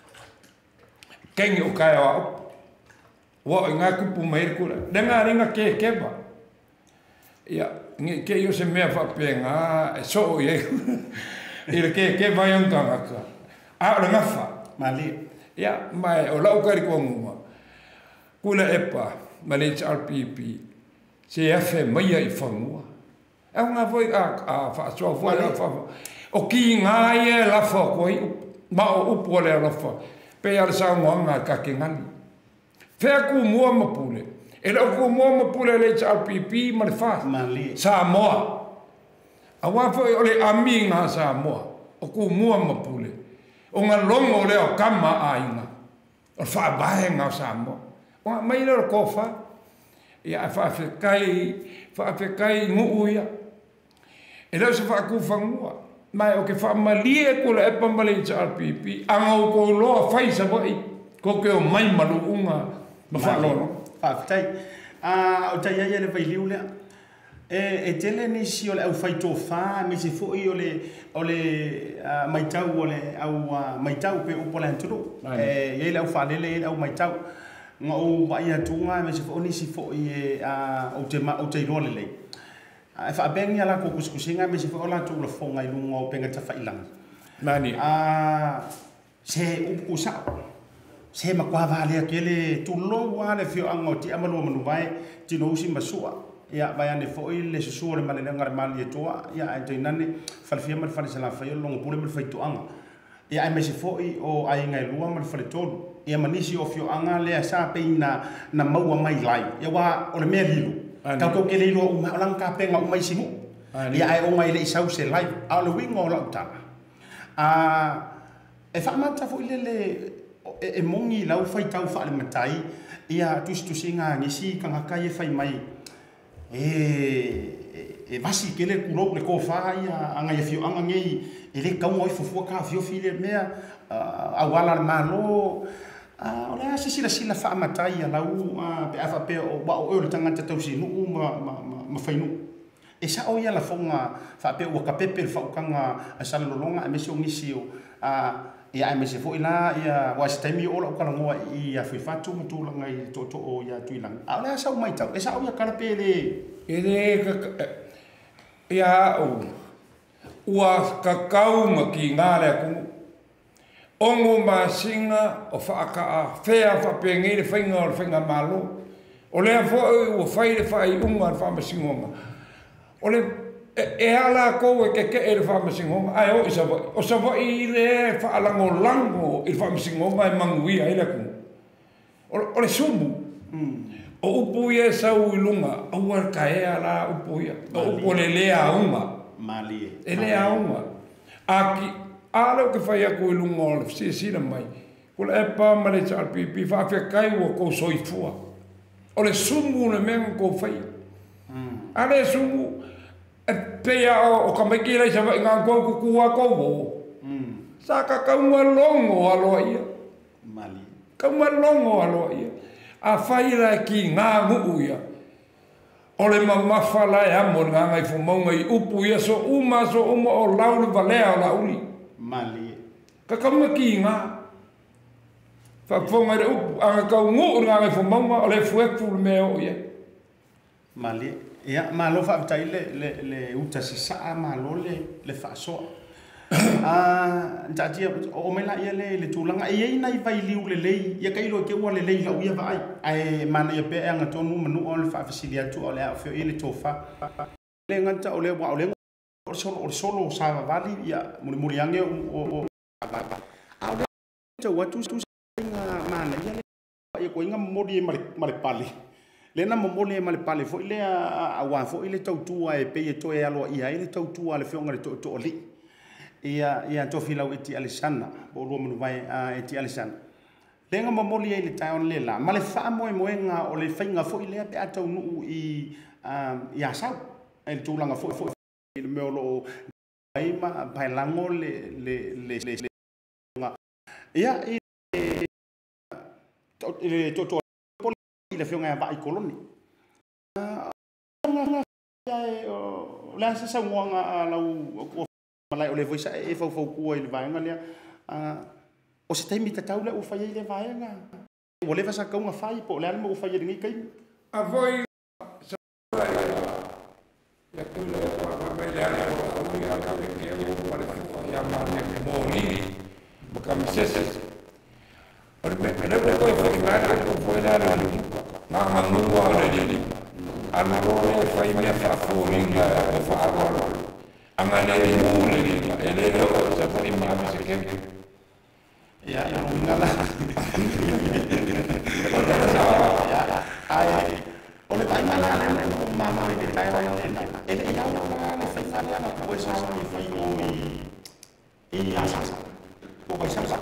Kengi o kai o au. Wa ngā kupu mairi ko le. Denga ringa ke ba. Ia. Ke yo se mea whapenga e so o iei. I le ke vai onganga ka. A o le ngafa. Mali. Ia, mai o lau kari kua nguma. Kula epa, ma le HRPP, se efe maia I whangua. E ngā voi a whaasoa foi a whawa. O ki ngā ia lafa koi, ma o upo le lafa. Pe ala sa nganga ka ke ngani. Whea ku mua mapule. E lau kua mua mapule le HRPP ma le wha. Samoa. A wafo o le ami ngā Samoa. O ku mua mapule. O ngā longo le o kama a inga. O wha bahe ngā Samoa. O ngā mai leo kofa. Ia a whaafekai nguu ia. E lau se whaaku whangua. Mai o ke whaamalie ko le epa ma le HRPP. Anga o ko loa whaisa wai. Ko ke o mai malu unga. Ma whaalono. Whaafitai. O tai ai ele vai liu lea. E tele ni si o le au whaito wha, me se fui o le maitau o le au maitau pe upo le anturu. Iei le au whalele, au maitau. Ngā o vai atunga, me se fui ni si fui o te iroa lelei. E whaabengi ala ko kuskusinga, me se fui o la tūla whonga I lunga o penga ta whailanga. Nani? Se upu sao. Se makua vale akele tulo wale fio anga o ti amalu manu vai, tino usi masua. Ia vai ane foi le susua le male ngare mali toa ia ai nane falfia mal fale sala fai longo pule mal fai toanga ia ai mesi foi o ai ngai lua mal fale tolu ia manisi o fio anga le sa pe na maua mai lai ia wa o le me lilu ka ko ke lilu o lang ka pe nga mai simu ia ai o mai le isau se lai a le wingo la uta e fa mata foi le e mongi lau fai tau fa le matai ia tusi nga ngisi kanga kai fai mai e vasi kele kuro le ko fa ia anga ia fio anga ngei e le kau ngoi fufu ka fio file mea awala malo ole sila fa matai ia lau pe afa pe o ba o le tanga tau sinu ma fainu e sa o ia la fonga fa pe o ka pepe fa kanga sa lolonga e mesi o ngisio ia me se foi la ia was time o la kala ngoa ia foi fatu mutu la ngai to o ia tuilang ala sa mai tau e sa o ia kala pele ele ia o ua kakau ma ki ngale ku ongo ma singa o fa ka fea fa pengile finga malo o le fo o fai le fai unga fa ma singa o le e ala ko ke e fa masingo ai o sa va i le fa lango il fa masingo mai mangui ai la ku o le sumu o upu ia sa uilunga o war kai ala upu ia o upu le a uma mali ele a uma aki ala ke fa ia ku ilunga o si na mai ko le pa ma le char pi fa fa kai o ko soifua o le sumu le men ko fai ale sumu pea o ka mai kira sa nga ko kua ko wo sa ka uma longo alo ia mali ka uma longo alo ia a faira ki nga mu ia o le mama fala e amo nga ngai fu mo ngai upu ia so uma o laulu valea la uli mali ka uma ki nga fa fonga le upu anga ka ngu nga ngai fu mo o le fu me o ia mali ia malo fa tai le uta sa malo le fa so ntatia o mela ia le tulanga e ina i vai liu le ia kai lo ke wa le la ia vai ai mana ia pe anga tonu manu o le fa fasilia tu o le afio ile tofa le ngata o le wa o le solo sa vali ia muri ange o to watu mana ia ko inga modi mare pali lena momole male pale fo ile a wa fo ile tautua e pe to e alo ia ile tautua le fionga le to oli ia to fila iti alisana bo lo manu vai iti alisana lenga momole ile taon le la male fa moenga o le fainga fo ile pe atau nu i ia sa el tulanga fo le meolo ai ma bailango le ia to le fionga va i koloni la sa ngwa la malai o le voisa e fo ku i le vaenga le o se taimi tatau le o fa ile vaenga o le va sa ka nga fai po le mo fa ile ngi kai a voi ya tu le va me le ala o ya ka le ke o pare ya ma ne mo ni ka me se o me le ko foi la na no wa le ana ro fai me fa furinga o fa ro anga le mo le ro sa fai ma se ke ya ngala ai o le vai mala no mama le tai vai ele ya no fai fa la ko so fai o ya sa o vai sa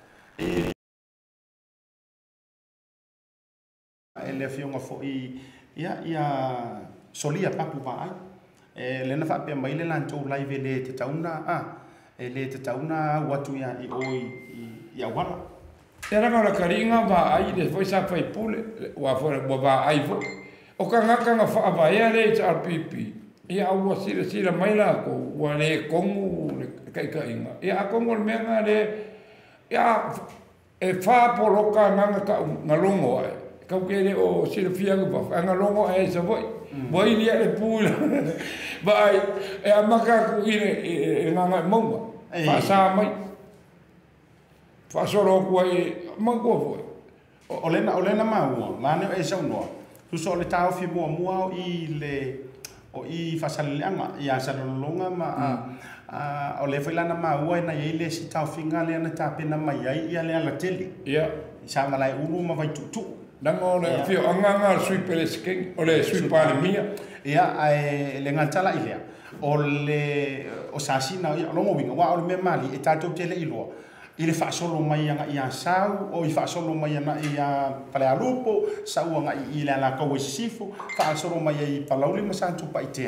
ele fionga fo ia solia papu vai le na fa pe mai le lan to live le te tauna le te tauna watu ia i oi ia wala era ka karinga va ai le foi sa fai pule wa fo va ai fo o ka nga fa va ia le cha pipi ia o sila mai la ko wa le kongu le kai inga ia kongu me nga le ia e fa po ka nga ka ngalongo ai ka ke o sila fia ko fa ngalongo ai sa voi voi li le pula vai e amaka ku ine nga monga fa sa mai fa solo ko ai mango voi o lena mau mane e sa no tu so le tau fi mo o i fa salanga ia sa longa ma o le fela na mau na ile si tau finga le na tape na mai ai ia le ala tele ia sa malai uru ma vai tu dango le fio anga sui pele sking o le sui pale mia ia ai le ngantala ilea o le o sasina ia longo winga wa o le me mali e tato tele ilo i le whaasolo mai anga i a sau, o i whaasolo mai ana i a palealupo, sau anga i le ala kau e sifo, whaasolo mai i palauli masantu pa i tea.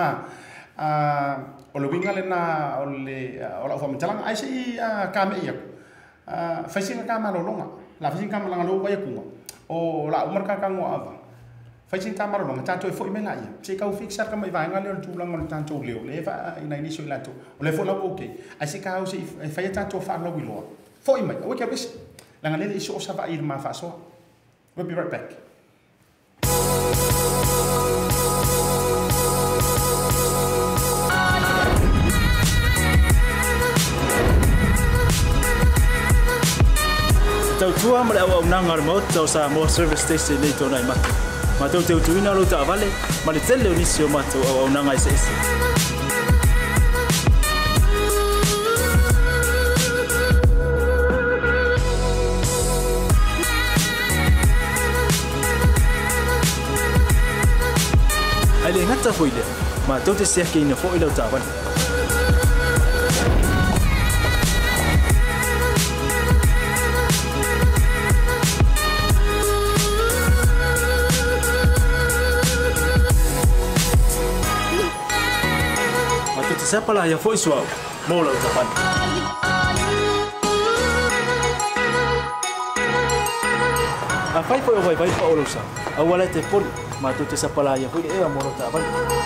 O le winga le na, o la uwhamatalanga, aise i kame i aku. Whaisinga kama lolonga, la whaisinga kama langa loo wai akunga, o la umarka kangoa ava. Whaisinga kama lolonga, tātou e fo i mela ia. Se kau fixar kama i vaenga leo le tūlanga le tātou leo, le eva ina iniso i lato, o le fo lau okay. Aise ka hau se i whaia tātou whanau i loa. Fo i mai, o eke resi. Langa lele iso o sawa i ma whaasoa. We'll be right back. Tau tua ma le au nanga le maut tau sa mo service station nei tona i matu. Ma tau te utuina lo ta vale, ma le tele o nisi o matu au nanga i se ese. Ai le ngata foi le, ma tau te sea ke ina fo i lo ta vale. Siapa lah yang voice wow, mau lah ucapan. Apa itu yang baik pak orang sah? Awalnya telepon, matu tu siapa lah yang voice mau lah ucapan.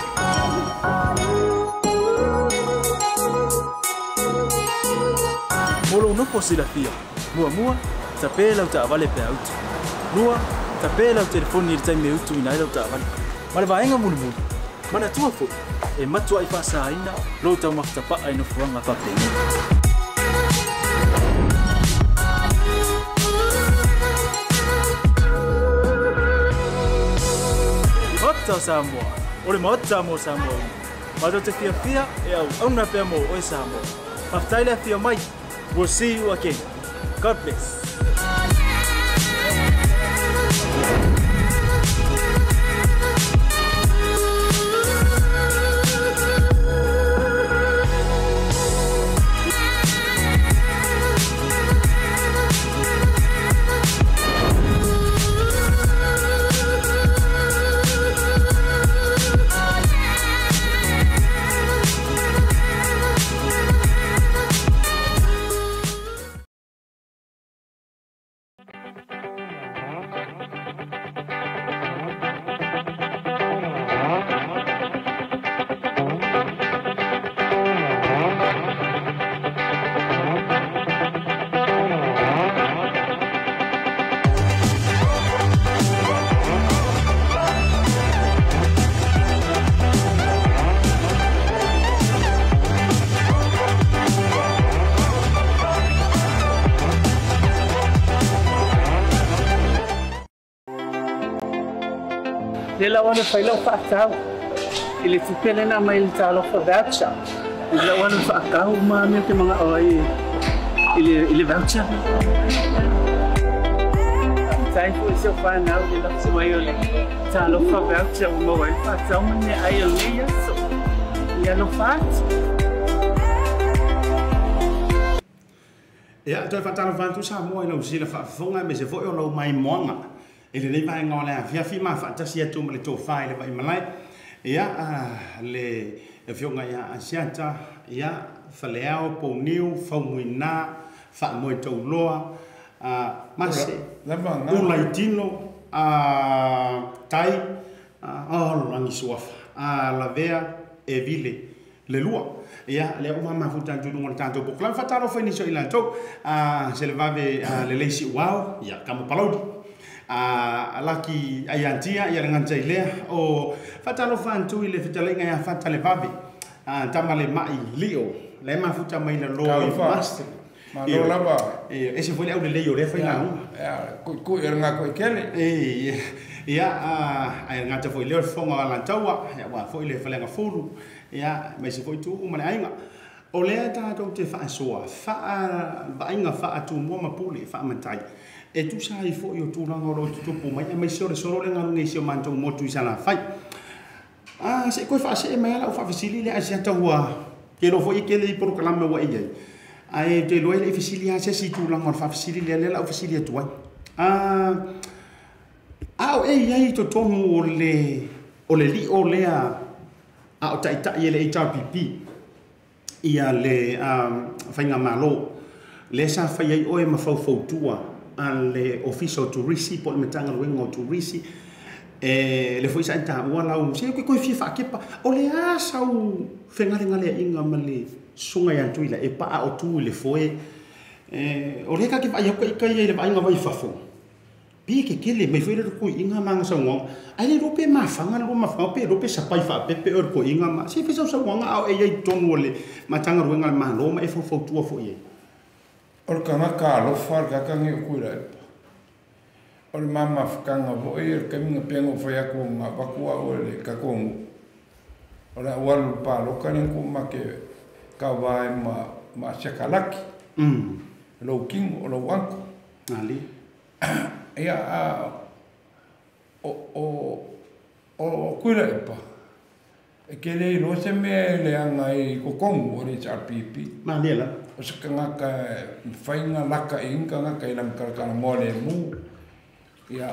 Mulu no posilah dia, mua tapi lau tak balik peaut. Nua tapi lau telefon ni time meut tu inai lau tak balik. Malah baenga mulu. Mana tua fo? E matua I whasa aina, lo tau makitapa ai no fuanga whapengi. Hota Samoa, ole mota mo Samoa. Mato te fia e au na pea mo o Samoa. Paftaile fia mai. We'll see you again. God bless. Ela wana faila whaakau. Ile tupele na mai talo voucher. Ela wana whaakau ma me te mga oi. Ile voucher. Tai fu se fa na o ila se mai ole. Talo voucher mo wai whaakau me ai ole ya so. Ya no fat. Ya, toi whatalo vantu sa mo ina usila whaafonga me se foi o lau mai moanga. Ele nei vai ngole a fia ma fa tasi atu le to fai le vai malai ia le fionga ia asiata ia faleao po niu faumuina fa mo to loa mase ulaitino tai langi suafa la vea e vile le lua ia le uma ma futa tu ngol tanto po klan fataro foi ni so ilanto se le vave le leisi wow ia kamo palaudi laki ayantia ia ngantai lea o fatalo fantu ile fitalenga ya fatale babi tamale mai lio le ma futa mai le lo master ma lo lava ese foi au le leo le foi na ku nga ko kele ia ai ngata foi le fonga la taua ya wa foi le falenga fulu ia mai se foi tu uma le ainga o le ta to te fa soa fa bainga fa atu mo mapuli fa mantai e tu sai fo io tu langa ro tu po mai mai sore le ngalo ngai se manto mo tu sala fai se ko fa se mai la fa fasili le asia ta wa ke lo fo i ke le por kala me wa i ai te loe le fisili a se si tu la ngor fa fisili le la fisili tu ai au ai to tomu o le li o le a o tai tai le HRPP ia le fainga malo le sa fai ai o e mafau fau tua ale official tourist po le tanga wengo tourist le foi sa ta wala o se ko fi fa kepa o le a sau fengale ngale inga male sunga ya tuila e pa o tu le foi o le ka ke pa ya ko ka ye le ba inga vai fafo pi ke kele mai foi le ko inga manga sa ngong ai le rope ma fanga lo ma fa pe rope sa pai fa pe or ko inga ma se fi sa ngong au e ye ton wole ma tanga wenga ma lo ma e fo fo tu fo ye o ka ngaka lo far ka ka ngi ku la o le mama whakanga vo e ka minga pengo whai ako ngā wakua o le kakongu. O le walu pālo ka ni ku ma ke ka wai ma shakalaki. Lo kingo o lo wanko. Ali. Ia o kuira e pa. E ke le ilo se me le anga i kokongu o le HRPP. Ma le la. O se ka ngaka whainga laka i inka ngaka i lang karakana mo le mu. Ia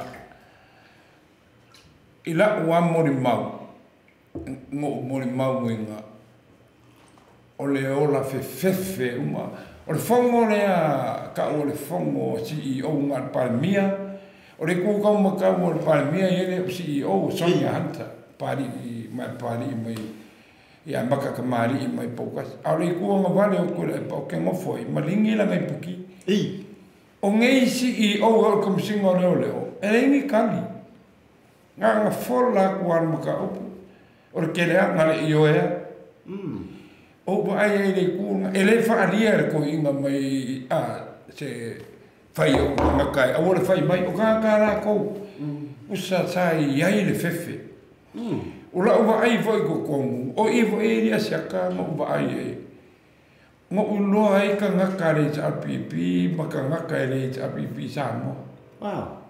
ila ua mori mau mori mau inga o le ola fefe uma o le fongo lea ka o le fongo CEO ngar Palmia o le kukau makau o le Palmia ele CEO Sonia Hunter pari mai ia maka kamari mai pokas o le kuanga vale o kule o ke ngofoi malingi la ngai puki o ngei CEO o komisinga leo e ingi kali nga fola kuar maka opu o kelea ngale ioea o ba ai le ku ele fa alia ko inga mai se fai o nga kai o le fai mai o ka ra ko usa sai ai le fefe o la o ai foi ko kongu o i vo e ria saka mo ba ai ngo ulo ai ka nga kare HRPP maka nga kare HRPP samo wow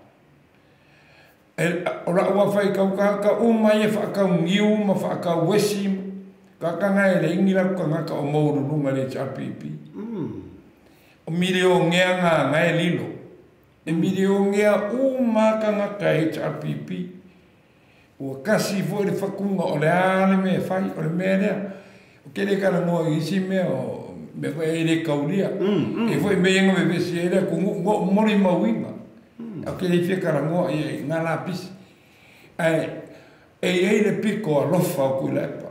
ora ua fai ka umai e whakau ngiu ma whakau wesi ka ngai le ingira ka ngaka o mouru runga le HRPP o mire o ngea ngā ngai lilo e mire o ngea uma ka ngaka HRPP ua kasi fo le whakunga o le ale me fai o le mea lea o kere kara ngoa isi mea o me fai e le kaulia e fo e me inga me vesi e lea ku mori mauinga o ke le fia karangoa i ngā la pisi. E le piko a lofa o kui lepa.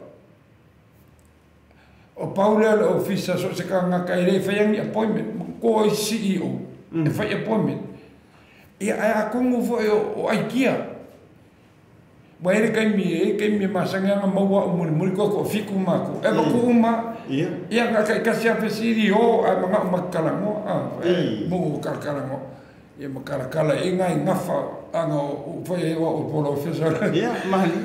O paulea le ofisa so se ka ngaka i le whaiangi appointment, ko i CEO, e whai appointment. Ia a kongu fo o aikia. Wa ere kai mi masanga maua o muri ko fiku mako. E ba ko uma. Ia ka kasi a pesiri o a mga makalangoa. Mo kalkalangoa. Ia makarakala e ngai ngafa anga o foi o professor ia mali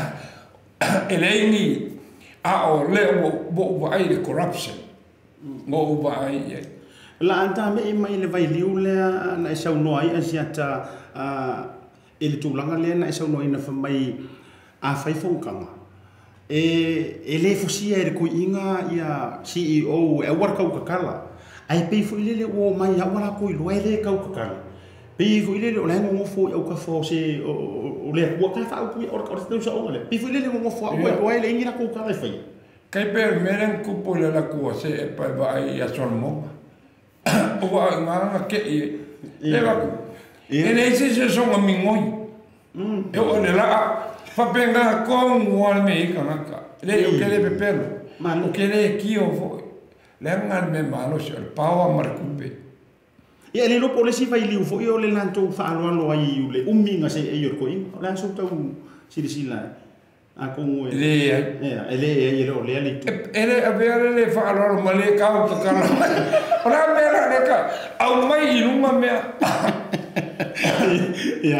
eleni o le bo ai le corruption mo ba ai la anta me mai le vai liu le na e sau noi asiata ele tulanga le na e sau noi na fa mai a fai fonkanga e le fosia e ko inga ia CEO e warka ka kala ai pe fu ile o mai ya wala ko lo ile ka ka pe fu ile o le ngo fo o ka fo se o le ko ka fa o o se o le pe fu ile ngo fo o lo ile ngira ko ka fa kai per meren ku po la ko se e pa ba ya solmo o wa nga ke e va e ne se so ngo mingoi e o le la fa penga ko mo me ka le o ke le pepelo o ke le ki o fo lengan me malo se pawa markupe ia le lopo le si vai liu fo io le lanto fa alo ai u le uminga se e yor ko in la so tau sila a ko le ele o le ali ele avere le fa alo male ka o ka ora me la ka au mai iluma me ia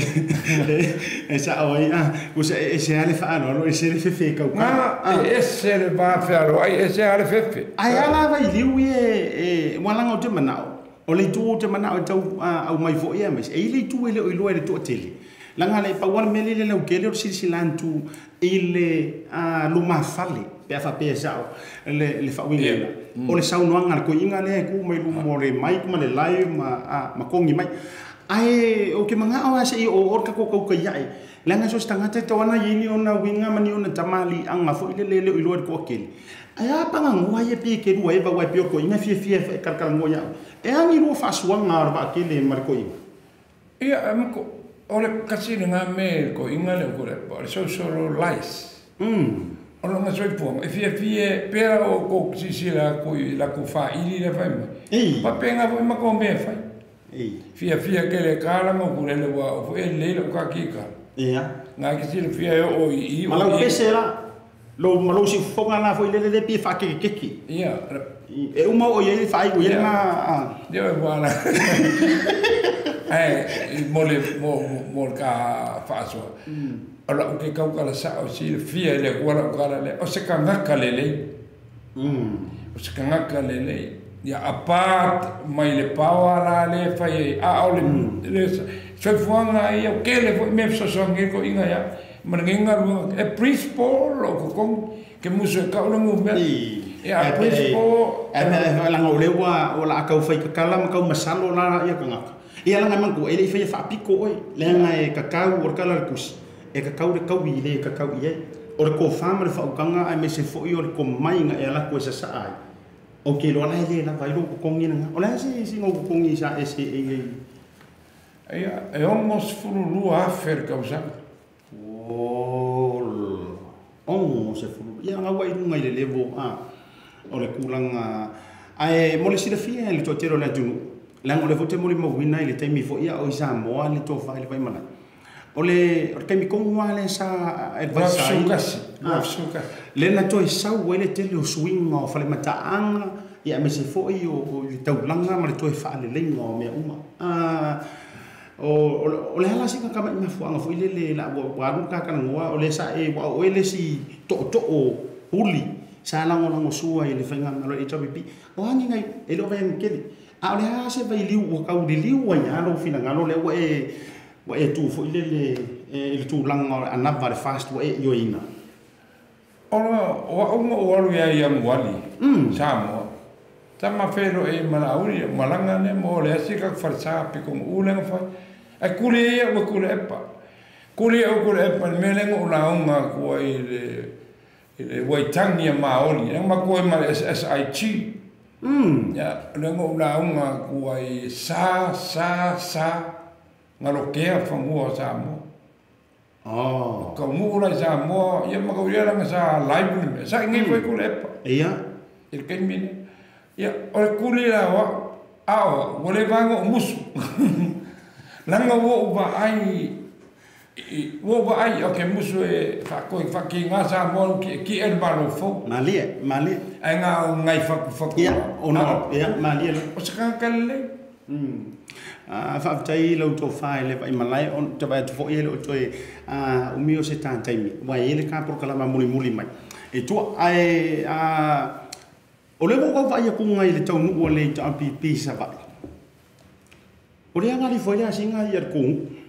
esa oi usa ese ale fa alo ese le fefe ka ese le va fa alo ai ese ale fefe ai ala vai liu e walanga o te manao o le tu te manao tau au mai fo ia mas e le tu ele o ilo ele to tele langa le pa wan mele le o kele o sisilantu ile luma fale pe fa pe sao le fa winga o le sau noanga ko inga le ku mai lu mo le mai kuma le lai ma kongi mai ai o ke manga awa se o orka ko ka yai langa so stanga te tona yini ona winga mani ona tamali anga fo ile le ilo ko kele aya panga ngwa ye pe ke ruwa e ba wa pe ko inga fie kal ngoya e angi ro fa suanga ba kele mar ko inga ia amko ole kasini nga me ko inga le ko le so lies ono nga so ipong e fie pera o ko si la ko fa ili le fa pa penga vo ma ko me fa fia ke le kala mo ko le wa o e le lo ka ki ka ia nga ki si le fia o i malo pesela lo malo si fonga na fo ile le pi fa ke ia e uma o ye fa i ye ma deu voilà mo ka fa so ala o ke ka la sa o si le fia le wala kala le o se ka ngaka le o se ka ngaka le ya apart mai le pawa la le fa ye a o le so fuanga ia o ke le me so ngi ko inga ya manenga lu e principal o ko ke muso ka o mo me ya principal la ngole wa o la ka fa ka kala ma ka masalo la ia ka ngaka ia la ngama ko ele fa fa piko oi le nga e kakau o kala kus e kakau le kau i le kakau i o ko fama le fa kanga ai me se fo i o ko mai nga e la ko sa ai o ke lo la le la vai lo ko ngi nga o la si ngo ko ngi sa e se ia e almost fulu lu afer ka usa o se fulu ia nga wai ngai le levo o le kulanga ai mo le sila fia le totero la tunu la ngole fote mo le mo wina ile taimi fo ia o isa mo le to fa le vai mana ole ke mi kon wale sa advice le na to isa wele te le swing o fa le mataanga ia me se fo i o le taulanga ma le to fa le lengo me uma o le hala singa kama ma fuanga fo ile le la wa ka kana ngoa o le sa e wa o ele si to o uli sa la ngona ngosua ile fenga malo i tabipi o hangi ngai e lo ven kele a le ha se vai liu o ka uli liu wa ya lo fina ngalo le wa e tu fo ile le tu langa anava le fast wa e yo ina o alu ya yang wali samo tama fero e malauri malanga ne mo le sika farsa pe con ulen fa e kuli e o kuli epa meleng o la unga ko ile waitangi maoli ma ko ma SIG ya lengo la unga ko ai sa ngalo ke fa mo sa mo ka mo la sa mo ya ma ko ya la sa live sa ngi foi ko epa ia il ke mine ya o kuli la wa wole vango musu langa wo ba ai o ke musu e fa ko fa ki nga sa mo ki el malo fo mali ai nga ngai fa ia ona ia mali o se ka kale fa tai lo to fa le vai malai on to vai to fo ele o to o mio se tan taimi wa ele ka por kala muli mai e tu ai o le ko vai ku ngai le tau nu o le ta pi sa vai o le nga li foi le singa ia ku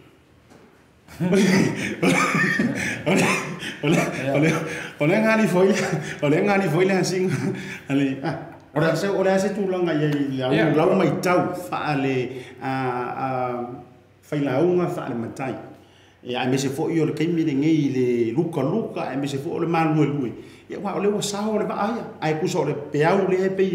ole ngani foi le singa ali ora se tu langa ia la mai tau fa ale fa la unga fa le matai e a me se fo io le kai mi ngi le luka e me se fo le malu ia wa le sa o le va ai ku so le pe au le pe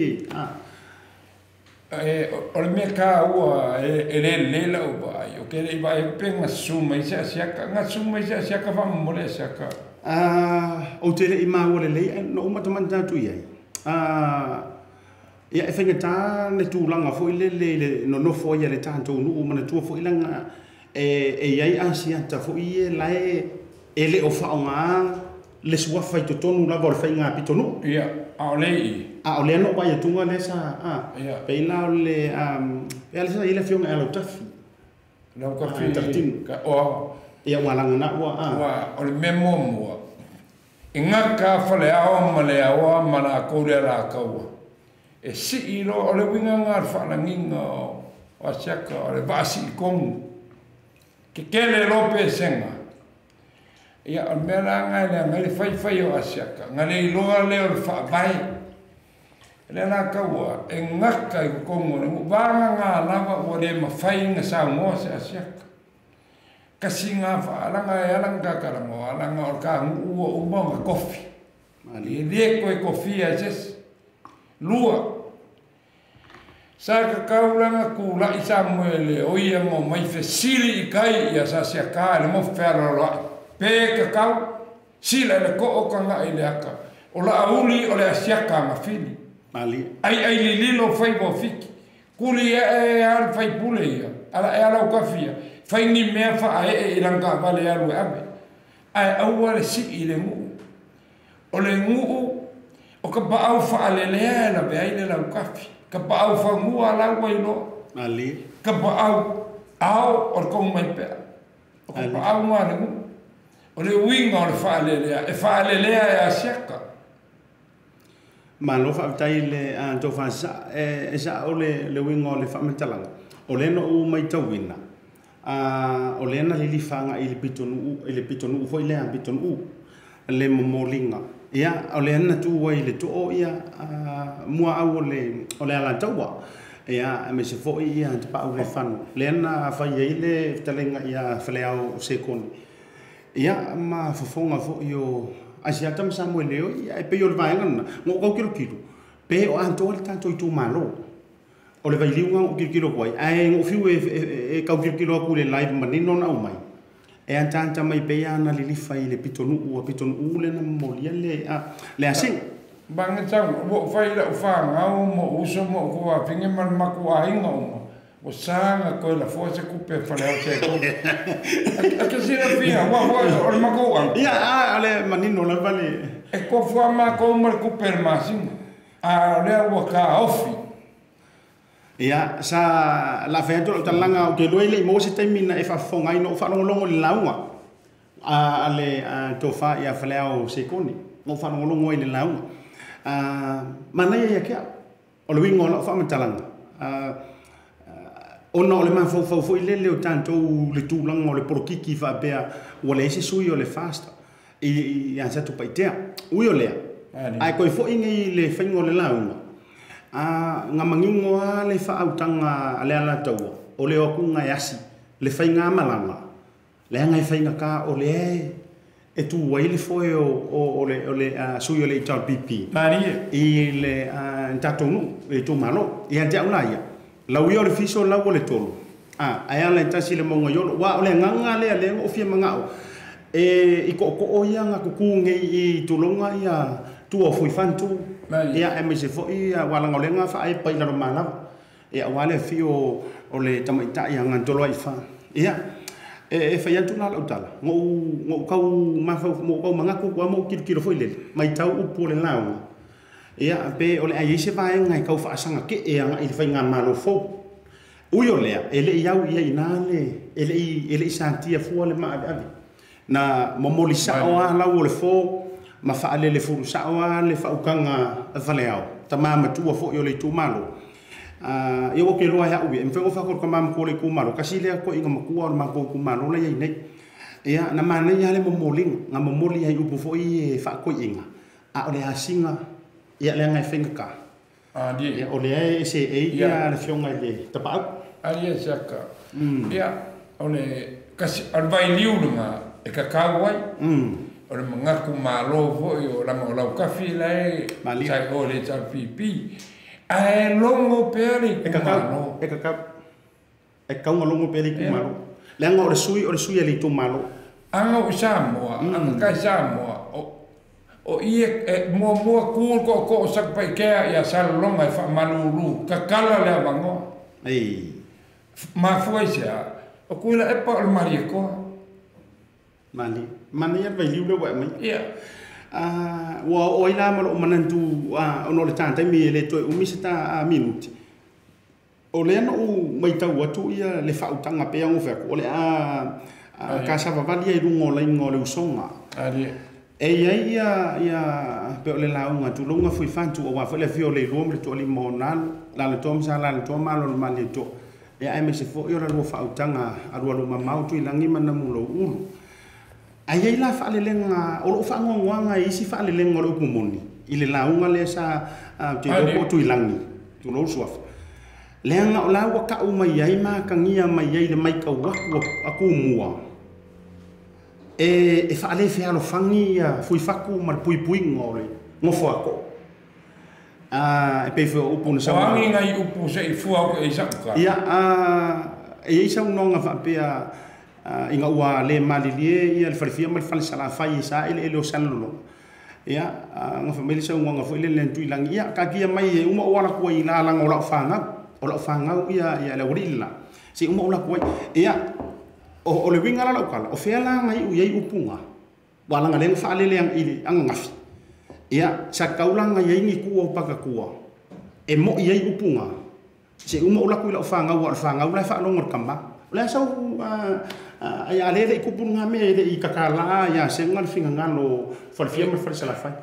o le mea ka ua e le la o vai o ke le vai pe nga suma i sa ka fa mo le sa ka o te le i ma o le no uma ta manta tu ia ia e fenga ta le tu langa fo le no fo ia le tanto no uma na tu fo ilanga e ia ansia ta fo ia la e le o fa nga le sua fai to tonu la vol fai nga pitonu ia a ole no vai tunga le sa pe la le ele sa ile fiona elo tafi no ka fi ka o ia walanga na wa ole memo mo inga ka fale a ma le a ma na ko le la ka wa e si ilo ole winga nga fa na nginga o saka ole basi kom ke kele lope senga ia o mera ngai le fai o asiaka ngai loa le o fa vai le na kaua e ngaka i kongo le vanga nga lava o le mafai nga sa mo se asiaka kasinga fa langa alanga karamo alanga o ka u mo kofi ali le ko kofi a jes lua sa ka kaulanga ku la i Samuele o ia mo mai fe sili i kai ia sa asiaka le mo ferro la pe ka kau sila le ko o kanga i le aka o la auli o le asiaka ma fini ali ai li lilo fai bo fiki kuli e al fai pule ia ala e ala o kafia fai ni mea fa e langa vale alu ave ai au le si i le ngu o le ngu o ka ba au fa ale le la be ai le la kafi ka ba au fa ngu ala wai no ali ka ba au o ko mai pe o ka ba au ma le ngu o le winga o le fa ale le e fa ale le e asiaka ma lo fa tai le to fa sa e sa o le winga o le fa mentalanga o le no u mai tawina o le na le lifanga i le pitonu foi le pitonu le momolinga ia o le na tu wai le to o ia mua au o le ala tawa ia me se foi ia te pa o le fanu le na fa ia le talenga ia fleau sekoni ia ma fofonga fo io asia tam Samuele ia e pe yo vai ngana ngo ko kilo pe o anto le tanto tu malo o le vai liunga o kilo koi ai ngo fiu e ka kilo ku le live manino na mai e antanta mai pe ana le lifai le pitonu le na molia le asing bang chang wo fai la fa ngau mo uso mo ko a finge man ma ko ai ngau o sanga ko la forza ku pe fa le che ko a che si la fia wa o ma ko ia ale manino la vale e ko fa ma ko mar ku per massimo a le wa ka ofi ia sa la fento talanga o ke loile mo se temina e fa fonga ino fa longo le launga ale to fa ia faleo sekoni mo fa longo le launga mana ia ke o le wingo la fa talanga ona o le man fo ile o tanto le tulang o le porokiki fa bea o le se sui o le fasta i ansa tu paitea ui o lea ai koi fo ingi le fengo le launga nga mangingo le fa autanga ale ala tau o le oku nga yasi le fainga malanga le nga fainga ka o le e tu wai le fo o le sui o le tau pipi mari i le tatonu e tu malo i ante una ia la ui o le fiso la o le tolu ai ala tasi le monga yolo wa o le nganga le o fia mangao i ko o ia nga kukunge i tulonga ia tu o fui fantu ia e me se fo ia wala ngolenga fa ai pai la romana ia wale fio o le tamaita ia nga tolo ai fa ia e fa ia tuna la utala ngo kau ma fa mo kau manga ku mo kilo foi le mai tau upo le launga ia pe o le ai se vai ngai kau fa sanga ke e nga i fa nga malo fo uyo lea ele iau ia inale ele santia fu le ma ave na momoli sa o la o le fo ma fa ale le fu sa o le fa ukanga valeao tamama tu fo yo le tu malo eu ke loa ya ubi em fengo fa ko mam ko le ku malo kasi le ko inga maku or ma ko ku malo la ia nei ia na mana ia le momoling nga momoli ai upu fo i fa ko inga a o le asinga ia le ngai fenga ka di o le se ia le fionga le tapau alia saka ia o le kasi arvai liunga e ka kawai o le mangaku malo fo o la o la kafi lai sai o le tar pipi ai longo peri e ka longo peri ku malo le nga o le sui ali tu malo anga o Samoa anga ka Samoa o ie mo ku ko sak pai ke ia sal longa fa malulu ka kala le bango ai ma foi sia o kuila e pa o marico mani ia vai liu le wa mai ia wa o ila mo manantu ono le tanta mi le to u misita minuti o le no mai tau atu ia le fa utanga pe ngo fe o le ka sa va valia i lungo le usonga ali e ia pe o le launga tu lunga foi fantu o wa fa le fio le luom le to li monal la le tom sa la le to malo le mali to e ai me se fo yo la lo fa utanga a lo mamau tu ilangi mana mulo ulu ai la fa'alelenga o lo fa'angoanga isi fa'alelenga o lo pumoni ile launga le sa te ko tu ilangi tu lo suaf leanga o la wa ka u mai ai ma kangia mai ai le mai ka wa aku mua e fa'ale fe alo fangia fui faku mal pui ngore ngo fo ako e pe fo upu na sa wangi ngai upu se fu ako e sa ka ia e isa unonga fa pe inga ua le malilie ia le falifia mai fal sala fai sa ele o salolo ia nga famili sa nga fo ile le tu ilangi ia ka kia mai uma ora ko ila la ngola fanga ia le urilla si uma ora ko ia o le winga la kala o fela ngai u yai upunga wala nga le fa le ang ili ang ngafi ia sa kaula nga yai ngi ku o paka kuwa e mo yai upunga si uma ora ko ila fanga wa fanga ula fa lo ngor kamba ula sa ai ale le kupun nga me le I kakala ya sengal finga ngalo falfia me fal sala fai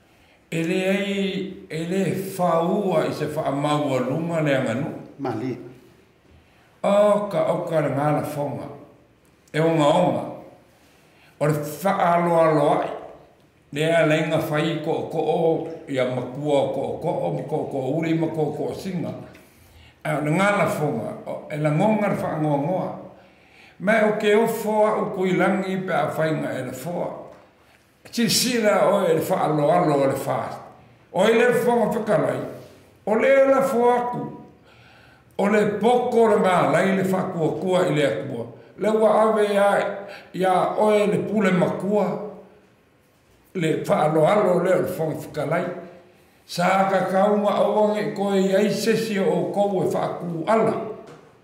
ele faua I se fa maua lunga le nganu mali o ka ngala fonga e onga o le fa alo ai le lenga fai ko ya makua ko uri ko singa a ngala fonga e la ngonga fa ngonga ma o ke o fo o kuilangi pe a fainga e le fo ci sila o e fa alo le fa o le fo fa kalai o le la fo aku o le poko le ma lai le fa ku I le aku le wa ave ya o le pule makua le fa alo le fo fa kalai sa ka kaunga o nge ko ai sesi o ko fa ku ala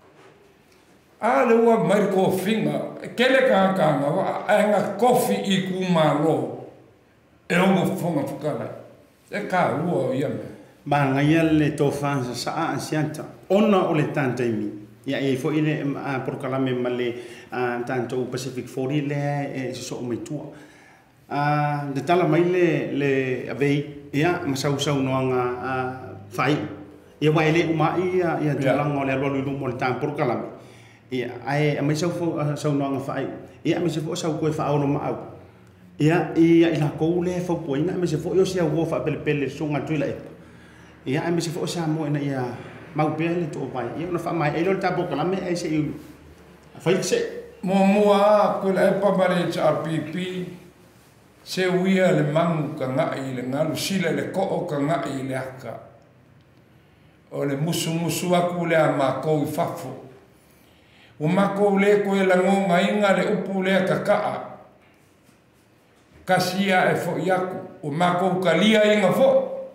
le ua mai ko finga kele ka wa nga kofi I kumalo e o fonga fukala e ka ua ia ma ngai le to fansa sa ansianta ona o le tantaimi ia e fo ile por kalame male tanto Pacific 40 le e so mai tua de tala mai le avei ia masau no nga fai ia wa ile uma ia tulang ole lo mo le tan por kalame ia ai mai sau no nga fai ia mai sau ko fa o ma au ia ila ko le fo ko ina mai fo yo sia wo fa pele sunga tuila ia mai fo sa mo ina ia mau pele to pai ia no fa mai elo ta bo kala me ai se fai se mo ko le pa bare RPP se uia le mangu ka ngai le ngalu sila le ko ka ngai le aka o le musu aku le ama ko fafo o mako le ko e langonga inga le upu le kakaa kasia e fo yaku o mako kalia inga fo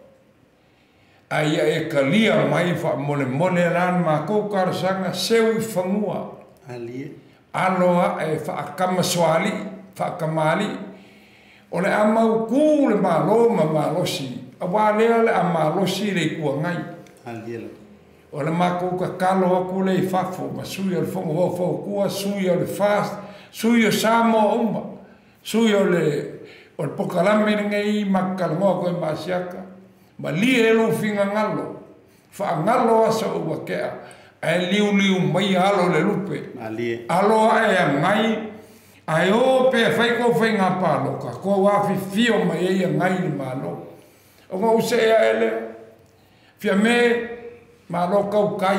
aia e kalia mai fa mole ran mako karsanga seu fangua ali aloa e fa kama swali fa kamali o le amau ku le malosi awale le amalosi le kuangai ali o le mako ka kalo aku le fafo ma sui o le fongo fo kua sui o le fast sui o samo umba sui o le pokalame ngai makalmo ko masiaka ma li elo finga ngalo fa ngalo asa o wakea ai liu mai alo le lupe ali alo ai ngai ai o pe fai ko fai nga palo ka ko wa fio mai ai ngai malo o mo se ele fia me ma lo kau kai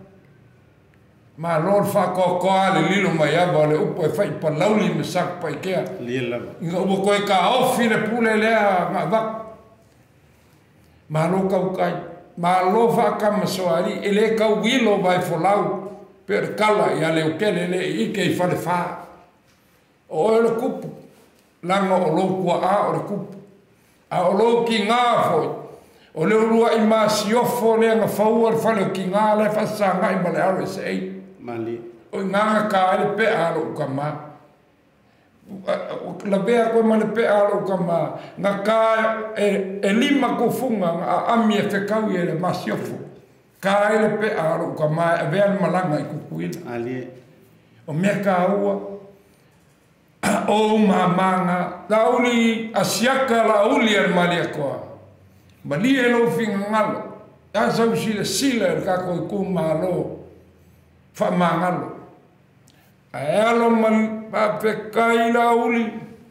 ma lo fa ko le lilo mai aba le upo e fai pa lauli me sak pa ikea lila nga upo ko ka ofi le pule le ma va ma lo kau kai ma lo fa ka masoari ele ka wilo vai folau per kala ya le ukele le ike fa le fa o le kupu langa o lo kua o le kupu a o lo ki nga foi o le urua I masiofo le nga faua le fale o ki ngā le fasanga I male RSA mali o nganga ka ele pe alo ukama la bea koe male pe alo ukama nga ka e lima kufunga a ami e whekau e le masiofo ka ele pe alo ukama e vea le malanga I kukuila ali o mea ka ua o mamanga lauli asiaka lauli al malia koa mali e lo finga ngalo ya sa sila ka ko ku malo fa mangalo alo mal pa pe kai la uli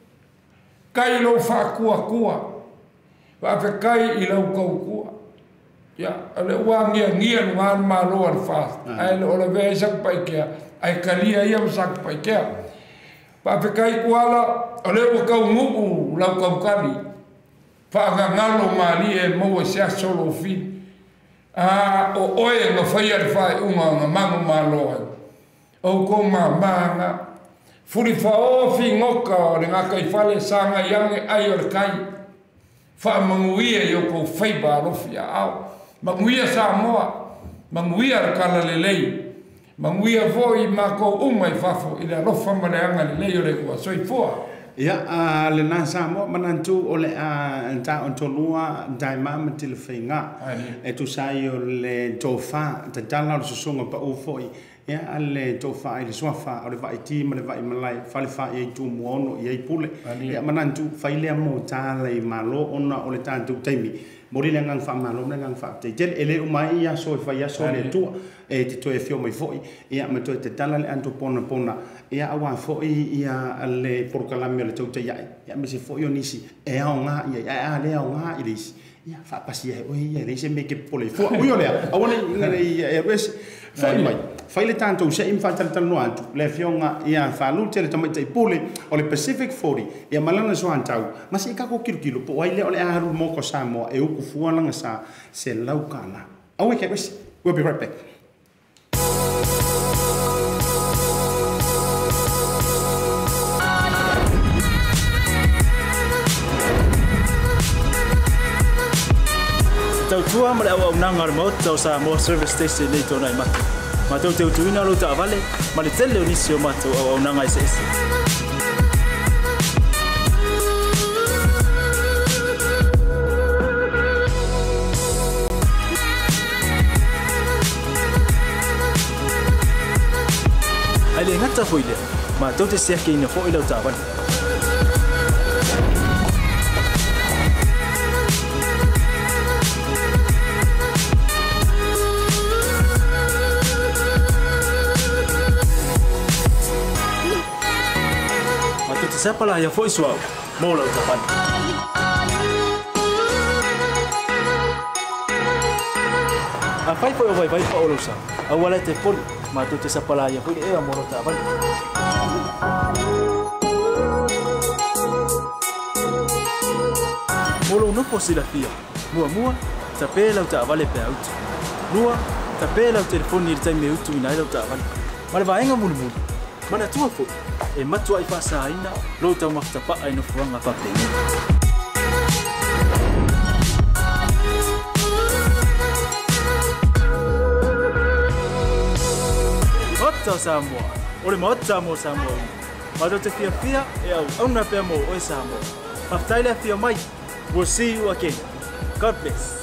kai lo fa kua wa fe kai I lo kua ya ale wa ngia ngal ma lo al fa ai lo le ve sak pai kia ai kalia ia sak pai kia pa fe kai kuala ale o kau ngu la kau kali fa ngalo mali e mo sia solo fi o oe no fai al fa unga mangu malo o ko manga furi fa o fi ngoka le nga kai fale sanga yang ai or kai fa manguia yo ko fai ba lo fi au manguia sa moa manguia kala lelei manguia foi ma ko umai fafo ila lo fa maleanga lelei o le ko soi foa ya le na sa mo manantu o le ta on tolua dai mam til feinga e tu sai o le tofa ta tala o songa pa o foi ya ale tofa ile sofa o le vai ti ma le vai malai fale fa e tu muono e pule ya manantu faile mo ta le malo ona o le tantu taimi mori le ngang fa malo le ngang fa te tel ele o mai ya so fa ya so le tu e te to e fio mai foi ya ma to te tala le anto pona ya awa foi ya ale porkalame le tau ya me se foi onisi e a nga ya ale a nga ilisi ya fa pasi e o ya le se me ke pole fo o yo le a wona e res foi mai fai le tanto se in fa tal no antu le fionga ya fa lu te le tamai pole o le Pacific 40 ya malana so antau ma se ka ko kilo po ai le o le a ru mo ko sa mo e ku fuala nga sa se laukana au ke res we'll be right back. Tau tua ma le au nanga mo tau sa mo service station nei tona I matu. Ma tau te utuina lo ta vale ma le tele o nisi o matu au nanga ese. Ai le ngata foi le ma tau te sia ke ina fo ilo ta vale. Siapa lah yang voice wow mau lah ucapan. Apa itu yang baik pak ulusa? Awalnya telepon, matu siapa lah yang voice mau lah ucapan. Mulu no posilah dia. Mua tapi lau tak vale peaut. Tapi lau telefon ni time meut tu inai lau tak vale. Mana baenga mulu. Mana tua fo e matua I fasa ina lo tau maftapa ai no fuanga pa pe Mota Samoa ole mota mo Samoa ma do te fia e au na pe mo o Samoa aftaile fia mai we'll see you again God bless.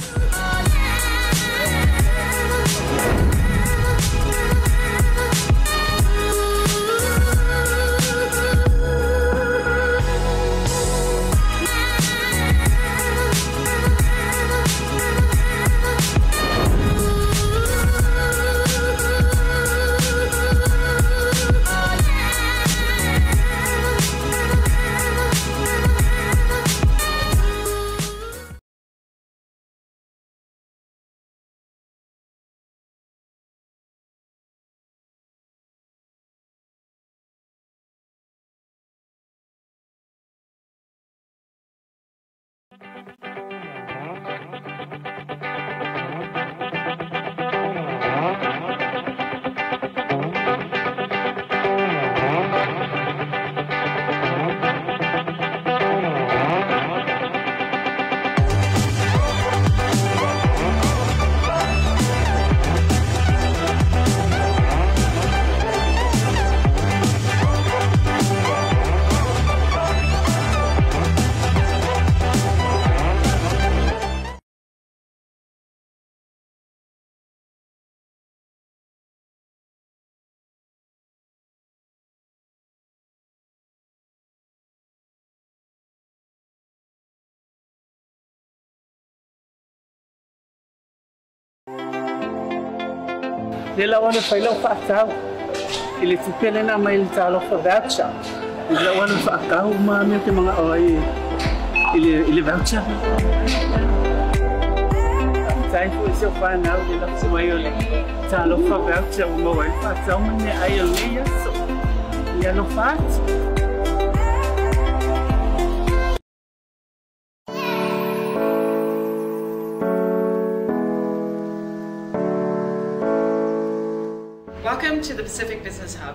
Lela wana failau whaakau. I le tupele na mai le talo whawatsa. I le wana whaakau ma me te mga oi. ele voucher. Sai foi seu final de lá se vai olhar. Tá lo fa voucher uma vai fazer uma né aí ele isso. E não faz. Welcome to the Pacific Business Hub.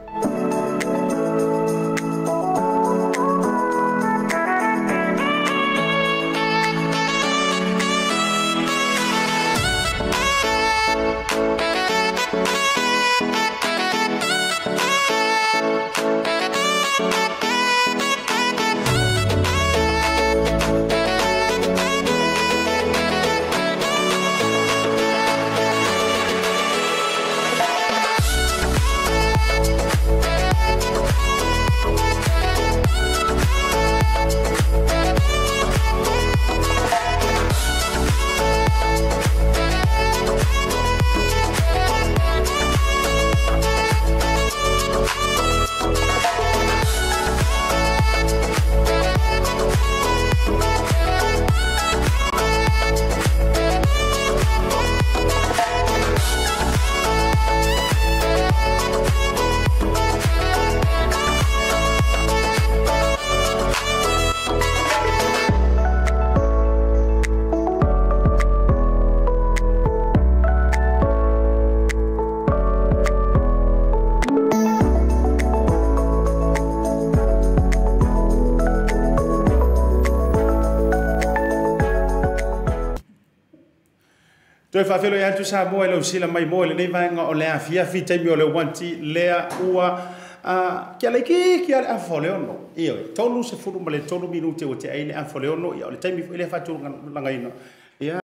Toi whawhelo i antu sa moe lau sila mai moe le nei vaenga o lea fia fi taimi o le wanti lea ua kia leiki kia le afo leono. Iyo, tolu se furu ma le tolu minuti o te aile afo leono ia o le taimi ile fatu langa ino. Ia,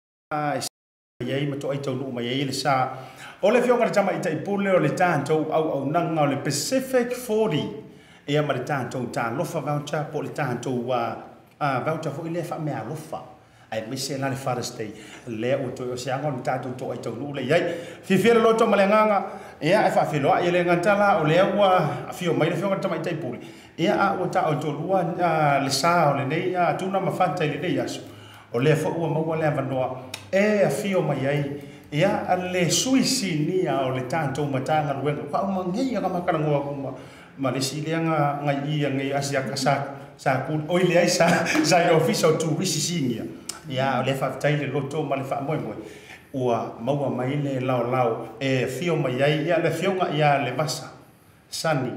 iai mato ai tau nuu mai iai le sa. O le fionga le tama ita ipule o le tātou au nanga o le Pacific 40. Ia ma le tātou tā lofa voucher po le tātou voucher fo ile fa mea lofa. Ai me se la le Father's Day le o to se anga o tatu to ai to lu le ai fi fi le loto malenganga ia e fa fi lo ai le ngantala o le wa fi o mai le fi o tama tai puli ia a o ta o to lua le sa o le nei a tuna ma fanta le nei aso o le fo o ma le vanoa e a fi o mai ai ia a le suisinia o le tanto matanga luenga pa o mangi nga makala ngoa ma le silianga ngai ia ngai asia kasa sa ku o ile ai sa official to wisisinia ia le fa tai le loto ma le fa moi ua maua mai le lao e fio mai ai ia le fionga ia le masa sani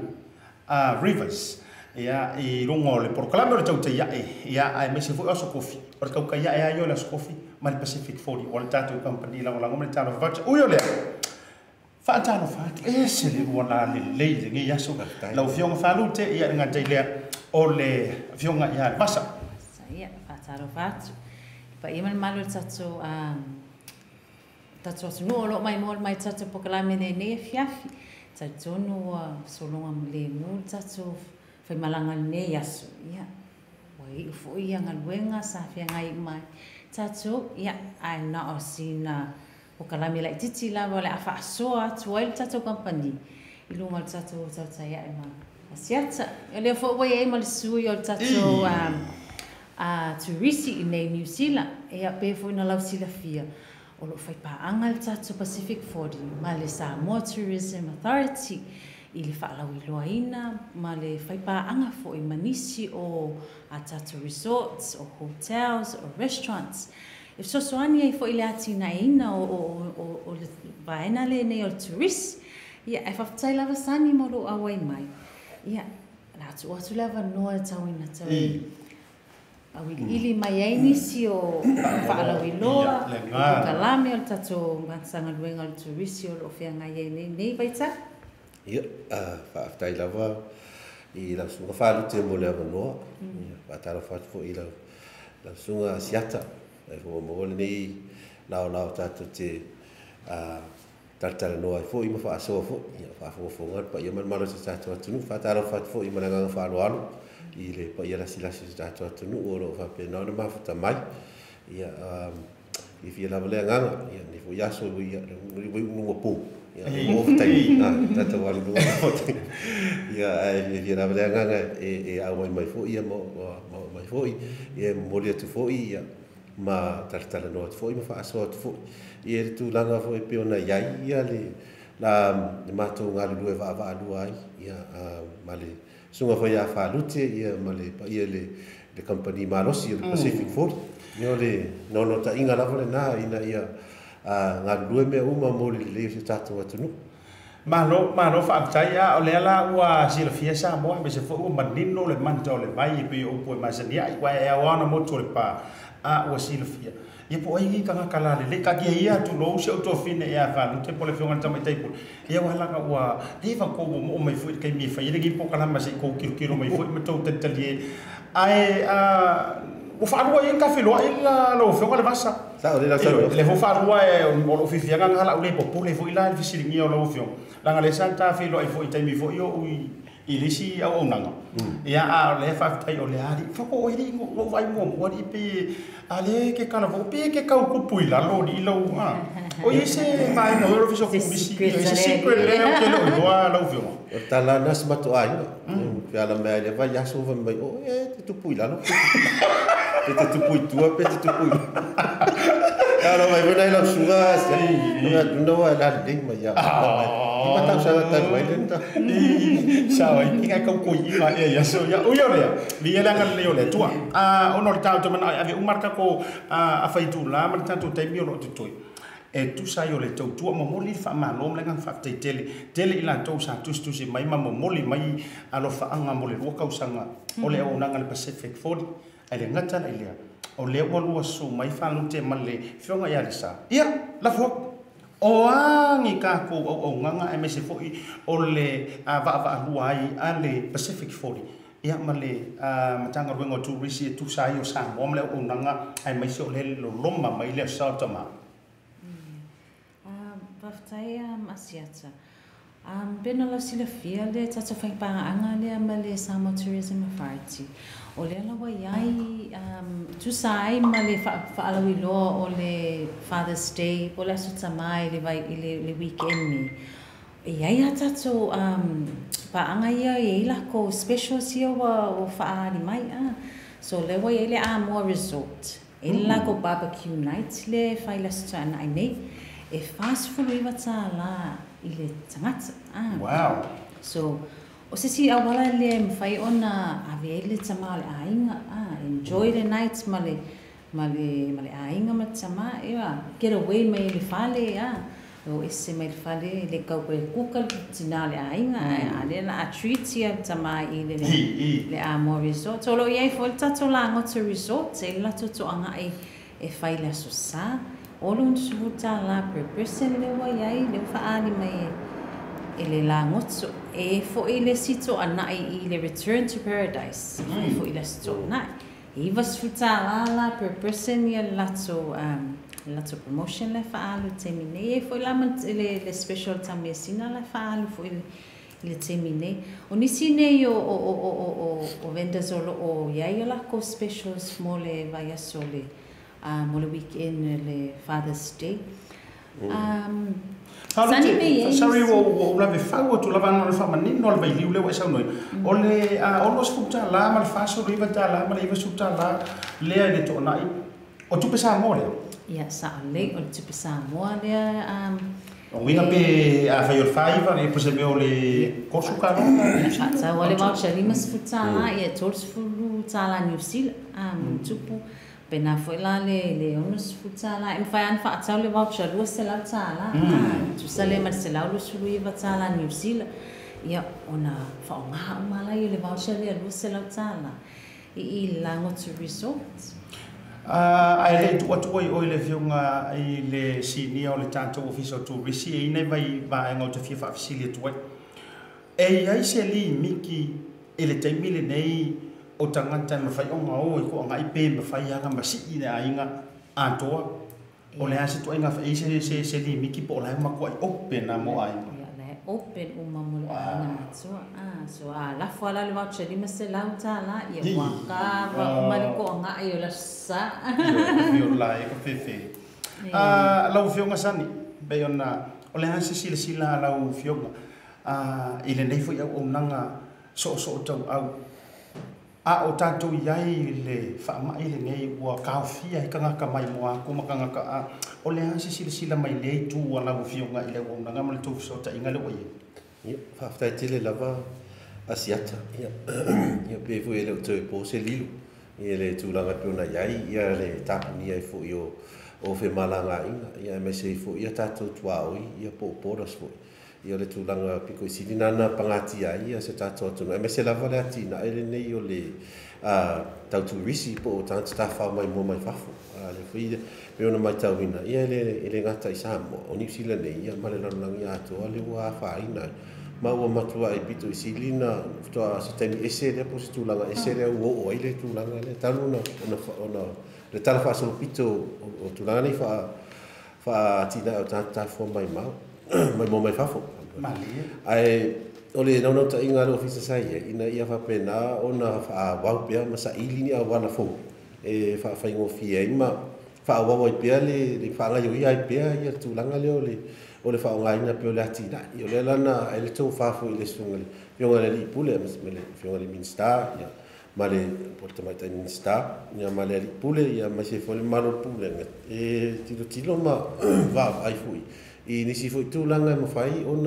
rivers ia i rungo le proclame le tauta ia ai me se fu aso kofi o ka ka ia yo le kofi ma le Pacific 40 o le tatu company la ngome le tano vacha uyo le fa tano fa e se le wala le ngi ya so ka la fionga fa lute ia nga tele o le fionga ia le masa ia fa tano vacha pa ia man malu tatso tatso no lo mai tatso proclame ne fiafi tatso no solonga le mu tatso fai malanga ne yaso ia wai fo ia ngaluenga sa fia ngai mai tatso ia ai na osina proclame la titi la wala afa soa tuai tatso company ilunga tatso tatsa ia ma asiatsa ele fo wai ai mal sui o tatso tourisi in New Zealand e a pe fo na lau sila fia o lo fai pa angal tatso Pacific 40 ma le Samoa Tourism Authority i le whaalau i loaina ma le fai pa anga fo i manisi o a tatso resorts o hotels o restaurants e sosoani ai fo i le atina ina o le vaena le nei o tourist ia e whaftai lava sani mo lo awai mai ia la atu lava noa tauina tau ili mai ai nisi o whaalau i loa o kalame o tato ngansanga luenga o turisi o lo whianga i nei vaita? Ia, whaafitai lava i lau sunga whaalute mo lea manoa whaatara whaatu fo i lau sunga siata e fo mawale nei lao tato te taratara noa i fo i ma whaasoa fo ia whaafonga pa ia manmalo te tato atunu whaatara whaatu fo i mananganga whaaloalo i le pa ia lasi se tato atunu o lo fa pe na mafuta mai ia i fia lava le nganga ia ni fo yaso ia no po ia o tai na tata wali no ia ai fia lava le nganga e a mai fo ia mo mai fo ia mo le tu fo ia ma tartala no fo ia fa so fo ia tu langa fo pe ona ia le la mato ngalu e va lu ai ia male sunga fo ia fa lute ia male pa ia le company malosi o Pacific Ford yo le no ta inga la vole na ina ia ngalu me uma mo le se tato atunu malo fa tai o le ala ua Silvia sa mo be se fo o manino le manto le vai pe o po masania i wa e ona mo to le pa o Silvia ia po ai ka kala le ka ki ia tu lo se to fine ia fa no te po le fonga tama tai po ia wala ka ua le fa ko mo mai fu kai mi fa ia ki po kala ma se ko kilo mai fu me to tali ai o fa rua in ka filo ila lo fonga le basa sa o le le fo fa rua e o fi fianga ngala o le po le fo ila le fisiringi o lo fio la ngale santa filo ai fo i tai mi fo io i lisi au nanga ia a le fa tai o le ali fa ko iri ngo vai mo o ri pe ale ke kala vo pe ke ka ku pui la lo di lo o i se mai no ro fiso ku bisi se secret le o ke lo lo fio tala nas mato ai pe ala me le vai aso va mai o tu pui la lo pe tu pui tu pe tu pui kalau mai bona la suga no va la ding mai ya matang sa ta mai lenta sao ai kinga kau ko i ma e ya so ya o yo le li ela ngal le le tua ono ta to mana ave umarka ko a faitu la ma tanto te mi ono tu e tu sa yo le to tu mo moli fa ma lom le ngang fa te tele ila to sa tu se mai ma mo moli mai alo fa anga mo le ro ka usanga o le o nanga le Pacific Ford ai le ngata le le o le o lua su mai fa lu te male fionga ya sa ia la fo o angi ka ko o nganga e me se foi o le va luai ale Pacific Ford ia male matanga wengo tu risi tu sa yo sa mo le o nanga ai mai so le lo loma mai le sa tama Baftai asiata bena la Silvia le tata fai pa anga le male Samoa Tourism Authority o le la wai tu sai male fa ala wi lo o le Father's Day o le so mai le vai le weekend ni e ai atato pa anga ia e la ko special sia o fa ali mai so le wai le Amor Resort e la ko barbecue night le fai la so ai nei e fast food iwa la ile tangata wow so o se si awala le mfai ona avele tama le ainga enjoy the nights male ainga matama ewa get away mai le fale o esse mai le fale le kau pe kukal tina le ainga ale na treat ya tama ile le Amor Resort so lo ia folta to la ngot resort e la to anga e fai la sosa olun suta la per person le wa yai le fa ali mai ele la ngotso e fo ile sito ana i le Return to Paradise fo ile sto na e vas futa la per person ya lato promotion le fa alu termine fo la le special tamesina le fa alu fo ile termine onisine yo o vendors o yai la ko specials mole vaya sole mo le weekend le Father's Day sorry wo la ve fa wo tu la van fa manin no le liu le wa sa noi o le o los futa la mal fa so riva ta la mal iva suta la le le to nai o tu pesa mo le ya sa le o tu pesa mo le o winga pe a fa yo faiva e pose me o le corso caro sa wale va chali mas futa la e tors fu ta la New Zealand tupu pena foi la le unos futsala em fai an fa tau le voucher lu se la tsala tu sale mar se la lu sulu i vatsala New Zealand ia ona fa nga mala i le voucher le lu se la tsala i la ngot resort ai le tu o le fiunga i le sini o le tanto officer tu risi e nei vai va en auto fia fa facile tu e ai se li miki ele taimile nei o tangata ma fai onga o ko nga ipe ma fai anga ma si ina ainga atoa o le ase to inga fai se li miki po la ma ko open na mo ai open uma mo ana so la fala le voucher di mese la utala ia waka ma le ko nga ai la sa yo la e ko fefe lau fionga sani be ona o le hasi sila lau fionga i le nei foi au nanga so tau au a o tatou iai le whaamai le ngei ua kaofia i kangaka mai moa kumakangaka a o le hasi sila mai le tu a lau fionga i le au nanga ma le tau fisota inga le oie ia whaafitai tele lava asiata ia pe fu ele o po se lilu ia le tūlanga peona iai ia le tapuni ai fu i o fe malanga inga ia me se fu ia tatou tuaoi ia po poras fu ia le tūlanga piko i sirinana pangati ai ia se tatou atuna me se lava le atina ele nei o le tau turisi po o tantu tafa mai mo mai fafu le fu i peona mai tauina ia ele ngata i Samoa o New Zealand nei ia male lanangi atoa le ua whaina ma ua matua e pito i silina toa se teni ese le po se tūlanga ese le o ai le tūlanga le taluna ona le tala fa so pito o tūlanga nei fa tina o tanta fo mai mau mai mo mai fafo mali ai ole no ta inga le ofisa sai ina ia fa pena ona fa wa pe ma sa ilini a wana fo e fa ingo fie ma fa wa pe le fa nga yo ia pe ia tūlanga le ole fa nga ina pe le atina yo le lana ele to fa fo ile sunga yo nga le pule me yo le minsta ya male porta mai ta minsta ya male le pule ya ma se fo le malo pule e tilo ma va ai fui i nisi fo tūlanga mo fai ona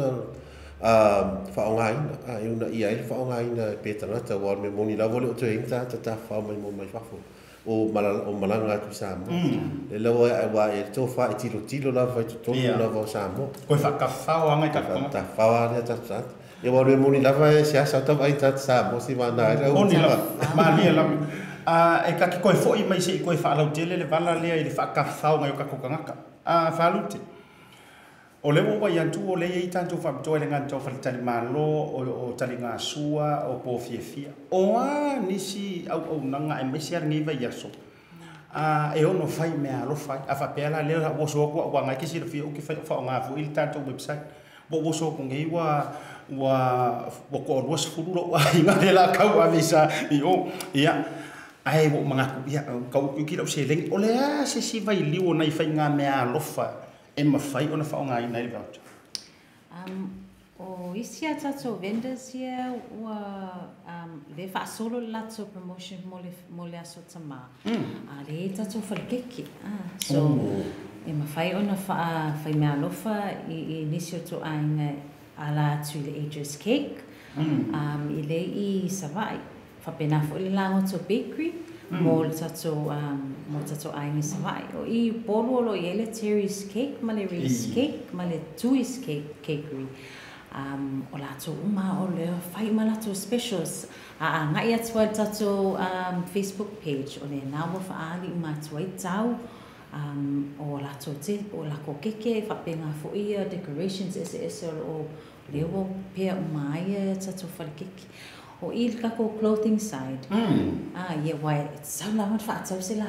fa nga ina e una ia fa nga ina pe tangata wa me moni la vole o te inta ta fa mai mo mai fa fo o malanga tu Samoa le lawa wa e tofa e tilo la vai tu la va Samoa ko fa ka fa nga ka ta fa wa le ta e wa le moni la vai sia sa ta vai ta Samoa si mana e moni la mali la e ka ki ko fo i mai se ko fa la tele le vala le i fa ka fa nga ka ko ngaka fa luti o le wa ya tu o le i tanto fa to le nganto fa tali malo o tali nga sua o po fia o nisi au nanga e mesiar ngi va yaso e ono fai me alo fai a fa pela le wo so ko wa nga ki si fi o ki fa nga fu il tanto website bo so ko ngi wa ko lo se fulu wa inga le la ka wa visa i o ia ai wo manga ku ia ka ku ki lo se leng o le se si vai li o nai fai nga me alo fa e mawhai ona whaonga i nei voucher. O isia tato vendors ia ua le whaasolo lato promotion mo le aso tama. Le tato whalikeke. So, e mawhai ona whai mea lofa i nisi o to ainga ala atu le Ager's Cake. I le i Savai. Whapena fo le lango to bakery. Mo tato ainga Savai. O i polo lo i ele Terry's Cake, ma le Ray's Cake, ma le Tui's Cakery. O lato uma o le whai ma lato specials. Ngai atua tato Facebook page. O le nawa whaali uma atua i tau. O lato te, o lako keke, whapenga fo ia, decorations ese o lewo pia umaia tato whalikeke. O i kako clothing side. Ia wai, sau lawan whaatau se la.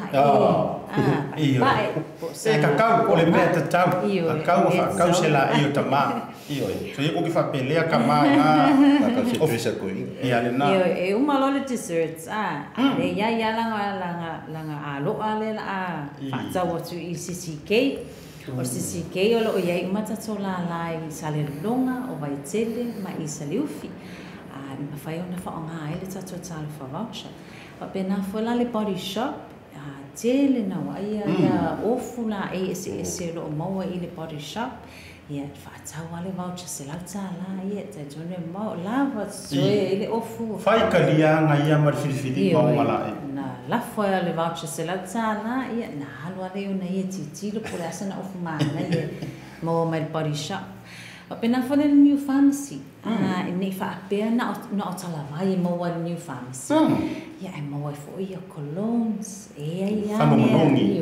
Iyo. E kakau, o le mea te tau. Kakau se la iyo tama. Iyo. So i uki whapelea ka maa ngā. Kakau se tuisa koi. Ia le nā. Iyo, e umalole desserts. Le ia langa a loa le la whaatau atu i CCK. O CCK o lo iai umatato la lai sa le longa o vai tele ma i sa liufi. Ma fai ona whaonga ele tato tala wha voucher. Pa pena whala le Body Shop, tele na waia ia ofu la ese lo maua i le Body Shop. Ia whaataua le voucher se lau tala ia te tone mau lava soe ele ofu. Whai ka lianga ia mara whiriwhiri maunga la e. Na lafua le voucher se lau tala ia na halua leo na ia titilo pore asana ofu maana ia maua mai le Body Shop. Pa pena whale le New Pharmacy. Nei whaapea na o talawai e maua le New Pharmacy. Ia e maua e fo ia colognes. Ea ia. Whamongongi.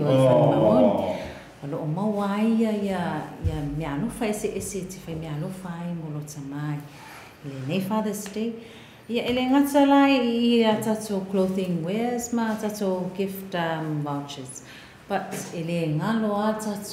Alo o maua ia mea alofa ese te whai mea alofa ai mo lo tamai. Le nei Father's Day. Ia ele ngata lai i tato clothing wares ma tato gift vouchers. But ele ngalo a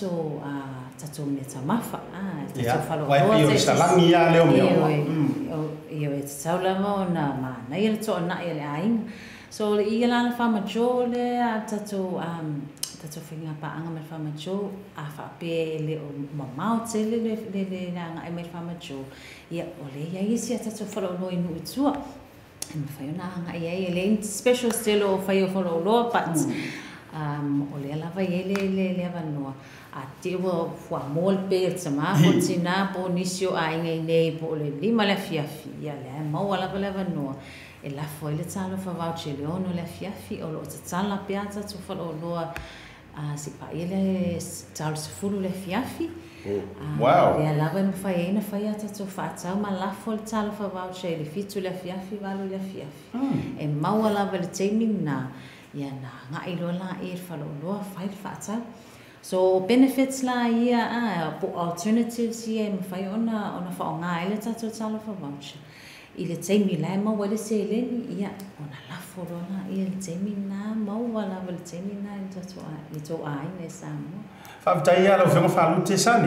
tato meta mafa. Wai pio salangi ia leo meo. Iyo e te taulanga o na mana. Ia le toa na ia le ainga. So le ia lana whama jo le tato tatou whainga paanga me whamacho, a whape le o mamau tele le nanga e me whamacho. Ia ole ia isi a tatou whalaoloa inu utua. E me whaiona anga ia le special stelo o whai o whalaoloa, but ole lava ia le avanoa. A te ua fua mol pe tama po tina po nisio a inga nei po le lima le fiafi. Ia le maua lava le avanoa. E la foi le talo fa voucher le ono le fiafi o lo tsala piazza tu fa lo si pa ile talo se fulu le fiafi. Wow. E la va fa ina fa ia tu fa tsa ma la foi talo fa voucher le fitu le fiafi valo le fiafi. E mau la va le timing na ia na nga ilo la e fa lo fa tsa. So benefits la ia po alternatives ia me fa ona fa nga ile tatu talo fa voucher. I le taimi lai mau le se leni ia ona la forona i le taimi na mau wala le taimi na i to ai ne samo fa tai ala fe fa lu te sani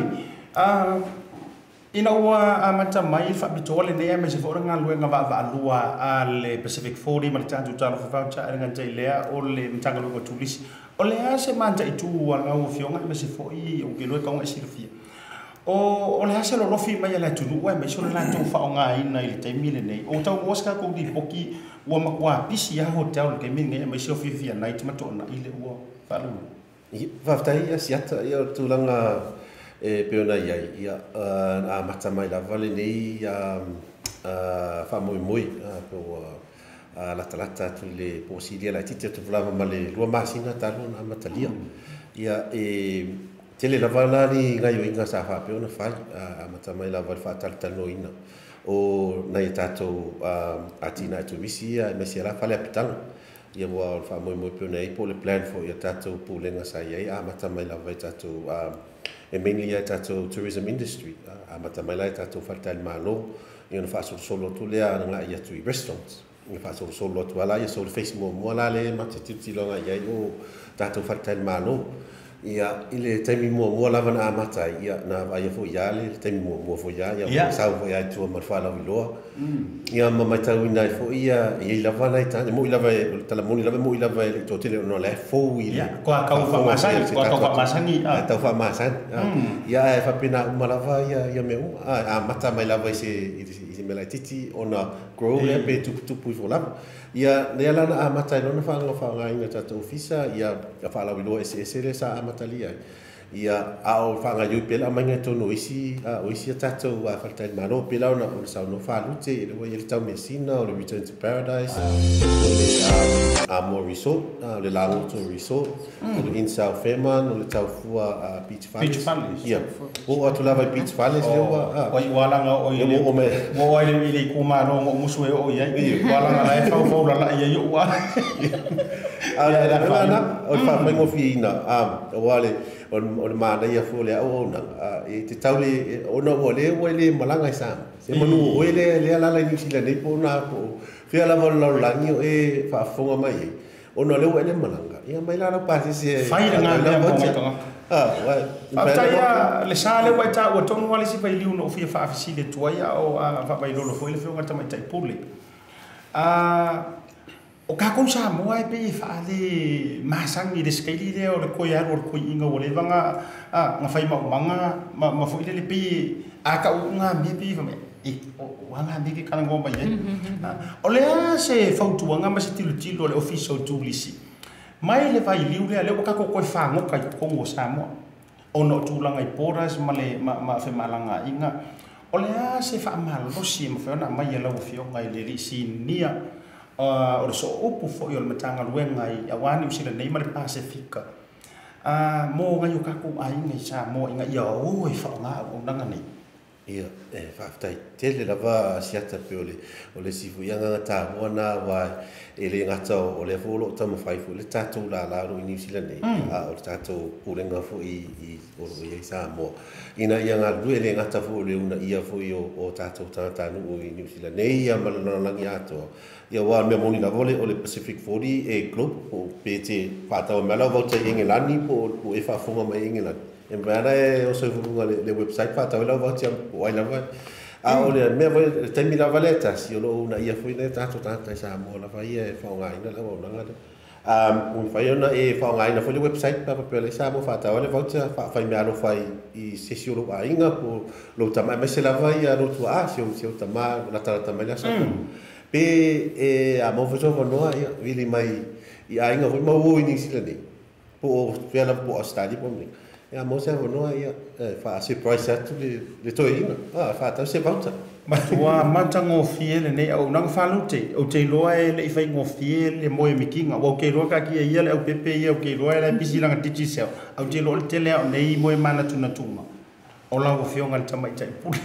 ina ua mata mai fa bitole ne me se fora ngalu nga va lua ale Pacific 40 ma tantu talo fa cha nga tai lea o le mtanga lo tulisi o le ase manta i tu wala o fionga me se foi o ke lo ka nga silfia o le hase lo lofi mai la tulu wa me sona la tu fa nga ina i te mile nei o tau oska ko di poki wa pisi ya hotel ke minge me so fi fi night matona ile wa falu va tai ya siata ya tu langa e peona ia a mata mai la vale nei ya fa moi ko la talata tu le posilia la tite tu vlava male lo masina talo na matalia ia tele la vala ni ngai inga sa fa pe ona fa mata mai la val fa tal no ina o na tato atina tu visia me si la fa le pitang ia wa fa mo pe ona po le plan for ia tato pulenga sa ia mata mai la vai tato e mainly ia tato tourism industry mata mai la tato fa tal malo ia na fa solo tu le nga ia tu restaurants ia fa solo tu ala ia so face mo la le mata ti longa ia o tato fa tal malo ia ile taimi mo lava na mata ia na vai fo ia le taimi mo fo ia sa fo ia tu ma fa la vilo ia ma tau ina fo ia lava na ita mo lava tala mo lava mo lava to tele no le fo ia ko ka fa masan ko ka masani ta fa masan ia fa pina ma lava ia me mata mai lava se me la titi ona grow le pe tu pu fo lava ia le la na mata no fa nga ina tatu ofisa ia fa la vilo ese le sa matalia ia ao fa nga yu pela manga to no isi o isi tatu wa fa tai mano pela na o sa no fa lute le wa il tau mesina o le return to paradise more resort le la to resort in South Fairmont o le tau fua beach valleys ia o atu lava beach valleys le wa o i wala nga o ile o ile ile ku ma no mo sue o ia wala nga e fa fo la ia yo wa o fa mai mo fina o wale o mana ia fo le o na e te taule o no o le malanga sa se manu o le la ni sila nei po na po fe la vol la langi e fa fonga mai o no le o le malanga ia mai la pa se fai nga le mo wa ta le sa le wa ta o tonu wale si pai liu no fi fa fi le tuia o fa pai lo fo le fonga ta mai tai pule o ka kon sa mo ai pe fa le masang i de skeli le o ko ya o ko inga o le vanga nga fai manga ma fo le pe a ka nga me pe fa me o nga me ke kana ngomba ye o le se fautu nga ma se tilo le official tulisi mai le vai liu le o ka ko fa ngo ka ko ngo sa mo o no tulanga i poras ma le ma fe malanga inga o le se fa mal lo si ma fa na mai la o fio ngai le si nia o so opu fo yo matanga luenga i awani usila nei ma le Pasifika mo nga yo kaku ai ngai sa mo nga ia o fa nga o nanga nei ia fa tai tele lava siata pe o le sifu ia nga ta bona wa ele nga ta o le folo ta mo fai fu le tato la ro ni usila nei o tato pulenga fo i o ia sa mo ina ia nga lu ele nga ta fo le una ia fo yo o tato ta no i ni usila nei ia ma la langi ato ia wa me moni la vole o le Pacific 40 e club o PT pata o mala volta England po e fa fonga mai England en bana o se funga le website pata o la volta o ila va o le me vo temi la valeta si o una ia foi ne tato tanta sa mo la vai e fa nga ina la o nga Un fai ona e whaongai na whale website pa papele sa mo whatau le voucher whai mea alo whai I sesi olo a inga po lo tamai mai se lava I alo tua a seo tamai na tala tamai la sa pe e a mo feso wanoa ia vili mai I a inga hui mau ini sila nei po whela po a study po nei ia mo se wanoa ia wha surprise atu le toi inga whatau se voucher Matua mata ngofie le nei au nang falute o te loa e le fai ngofie le moe mikinga o ke loa ka ki ia le au pepe ia o ke loa le pisi langa digital au te loa le tele au nei moe mana tuna tuma o la ngofio ngal tamai tai puli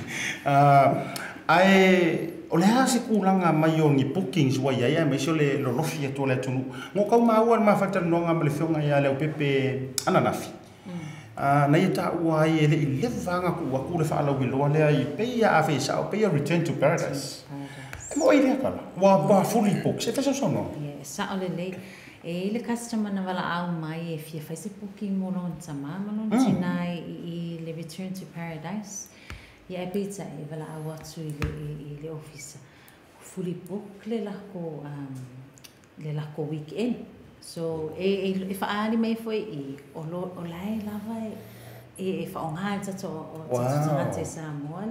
ai o le hase kulanga mai o ni bookings wa ia mai so le lo lofia to le tunu ngo kau mau ma fata no nga le fionga ia le au pepe ananafi na ita ua I ele I le vanga ku aku le whaala wiloa lea I peia a whesa o peia Return to Paradise. E mo idea kala, wa fully booked, se whesa sono? Sa o le lei, e le customer na wala au mai e fia whaise puki moron tama, malon tina I le Return to Paradise. Ia e pizza e wala au atu I le office. Fully booked le lako weekend. So e whaari mai foi I o lai lava e whaonga tato o tangate Samoa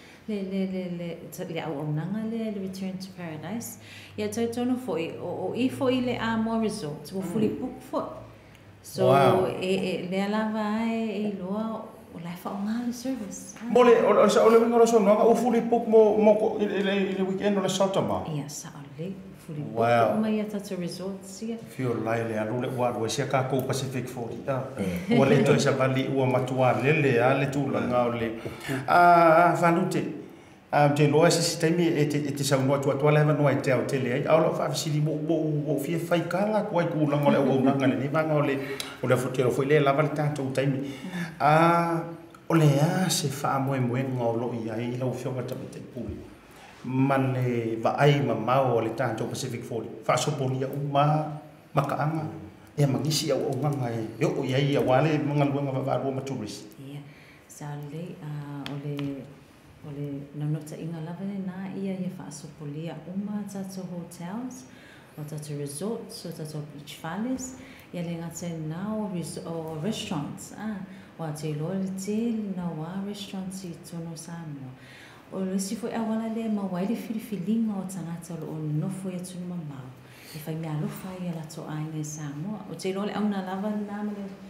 le au nanga le Return to Paradise. Ia tau tono foi o I foi le Amo Resort o fully booked foi. So le lava e loa o lai whaonga le service. Mole o le winga raso noanga o fully booked mo le weekend o le Sautama? Ia sa o le. Wow. Mai tato resorts ia. Fio lai le alu le ua rua sia kako Pacific 40. Ua le toi sa vali ua matua lele a le tūlanga o le. Whanute, te loa si taimi e te saunua tua le hama noa I te au tele ai. Aula whaafisiri mo fia whaikala kua I kūlanga o le ua unanga le nivanga o le fotero foi le lava le tātou taimi. O le a se wha moe ngā o lo I ai lau fionga tamite puli. Mane vaai mamao o le tātou Pacific 40. Whaasopolia makaanga. Ea mangisi au nganga e. O iai a wale mga luenga wawarua ma tourist. Ia. Sa le o le nanota inga lava le nā ia whaasopolia tātou hotels, o tātou resorts, o tātou beach valleys. Ia le ngata nā o restaurants. O te loa le te na wā restaurants I tono Samoa. O le si foi awala le mawai le whiriwhilinga o tangata o nofo ia tunu mamau. E whai mea lofa I ala to aina Samoa. O te loa le au na lava nāma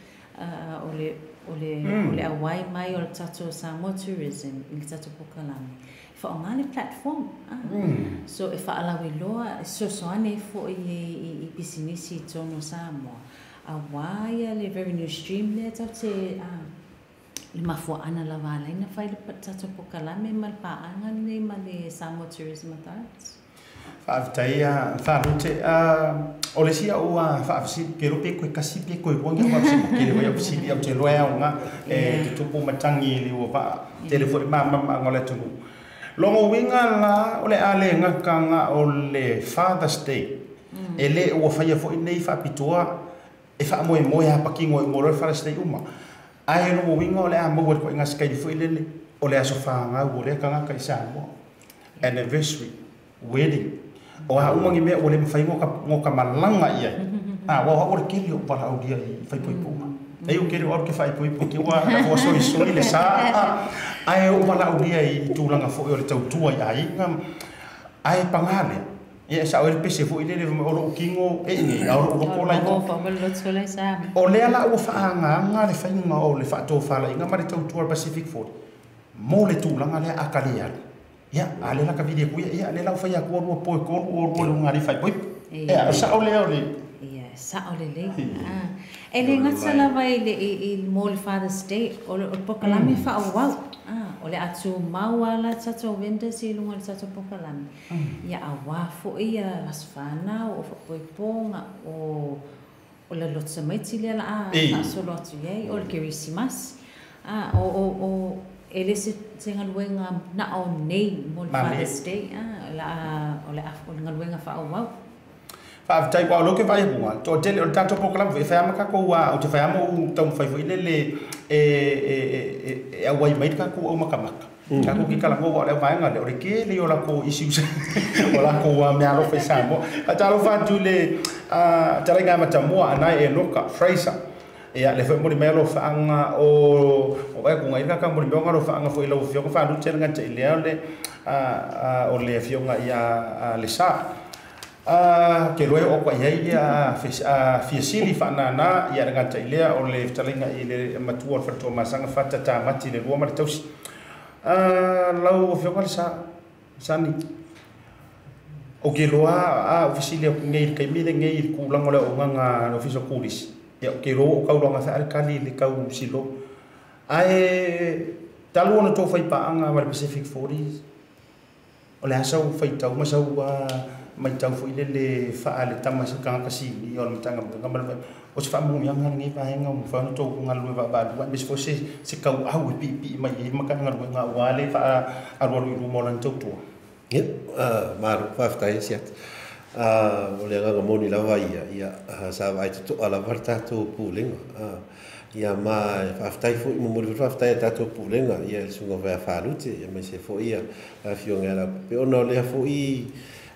o le awai mai o le tato Samoa Tourism I le tato Pokalami. E wha o ngā le platform. So e wha alawi loa, so ane fo I bisinisi I tono Samoa. Awai le revenue stream le tau te... Le mafua ana la wala ina whai le tato Pokalame ma le paanga nei ma le Samoa Tourism Authority. Whaafitaia, whaarute, o le sia ua whaafisi, ke rope koe kasi pe koe wangi whaafisi, ke le wai apsili au te roe au ngā, te tupu matangi li ua wha, te le fwoi mama ngole tunu. Longo winga la, o le ale ngakanga o le Father's Day, e le ua whaia fwoi nei whaapitua, e wha moe hapaki ngoi moro Father's Day uma. Ai no winga o le a mo ko inga skai foi lele o le aso fanga o le kanga kai Samoa anniversary wedding o ha umangi me o le mfai ngoka malanga ia wa o le kiri o para o dia fai poi puma ai o kiri o ke fai poi pui wa o so le sa ai o mala o dia I tulanga foi o le tautua ai ngam ai pangale ia sa o le pese foi lele o lo kingo e ni o ko lai o le ala o faanga nga le fainga o le fato fala inga mari tau tour Pacific 40 mo le tulanga le akalia ia ale la ka video ku ia le la fa ia ko ro po ko ro ngari fai poi ia sa o le ia sa o le e le ngata la vai le mo le Father's Day o le Pokalame fa o wow o le atu mawala tato vendors I lunga le tato Pokalame. Ia awa fo ia asfana o poiponga o le lotsa maiti le ala a solo atu iei o le kerisimas. O ele se ngaluenga na o nei mo le Father's Day o le ngaluenga fa o wow. Whaafitai wao loke vai bunga. Tō tele o tātou Pokalame e whaiama kako ua o te whaiama o tau mwhai fwoi lele e awai mai kako au makamaka. Aku ki kala ngo le vai nga le ke le ola ko issues ola ko me alo fe sambo atalo fa tu le tala nga mata mo ana e loka Fraser ia le fe mo le melo fa anga o vai ku ngai ka mo le ngaro fa anga fo ilo fio fa du tela nga te le o le fio nga ia le sa ke loe o kwa ia fi sili fa na ia nga te le o le tala nga ile matua fa to masanga fa ta mati le rua ma tausi lau fio kali sani o ke loa ofisile ngai kai mire ngai ku lango le nga office of police ya ke lo ka lo nga fa kali le ka silo ai talu no to fai pa anga mar Pacific 40 o le asau fai tau ma sau mai tau foi le fa le tamas ka kasi yo le tanga ngam o se fa mo yang ngi pa nga mo fa no to ngal lo ba ba bis fo se ka au pi mai ma ka ngal nga wale fa arwa lu mo lan to to mar fa sta siat o le nga mo ni la vai ia sa vai to ala varta to pulinga ia ma fa sta fo mo mo fa sta ta to pulinga ia su ngo va fa luti ia me se fo ia fio nga pe ono le fo i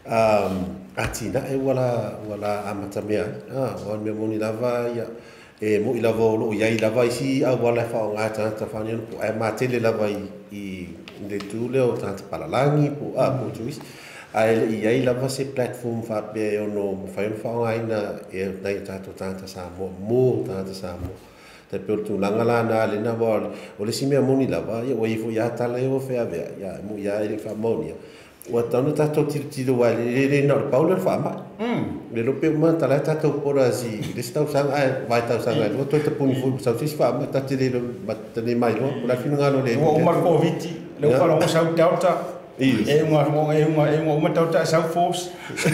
atina e wala amata mea o me mo ni lava ia e mo i lava lo ia i lava isi a wala fa nga ta fa ni po e ma tele lava i de tu le o tanta palalangi po po tuis a ia i lava se platform fa be ono fa nga ina e dai tanta sa mo tanta sa mo te per tu langa la na le na bol o le simia mo ni lava ia o i fo ia tala o fe ave ia mo ia i fa monia o tano tato tiro wa le no Paulo fa ma le lo pe ma tala tato por asi le sta usang ai vai ta usang ai o to te puni fu sa tis fa ma ta tire lo ma te mai lo la fino ngalo le o Markovic le fa lo sa delta e uma tauta sa force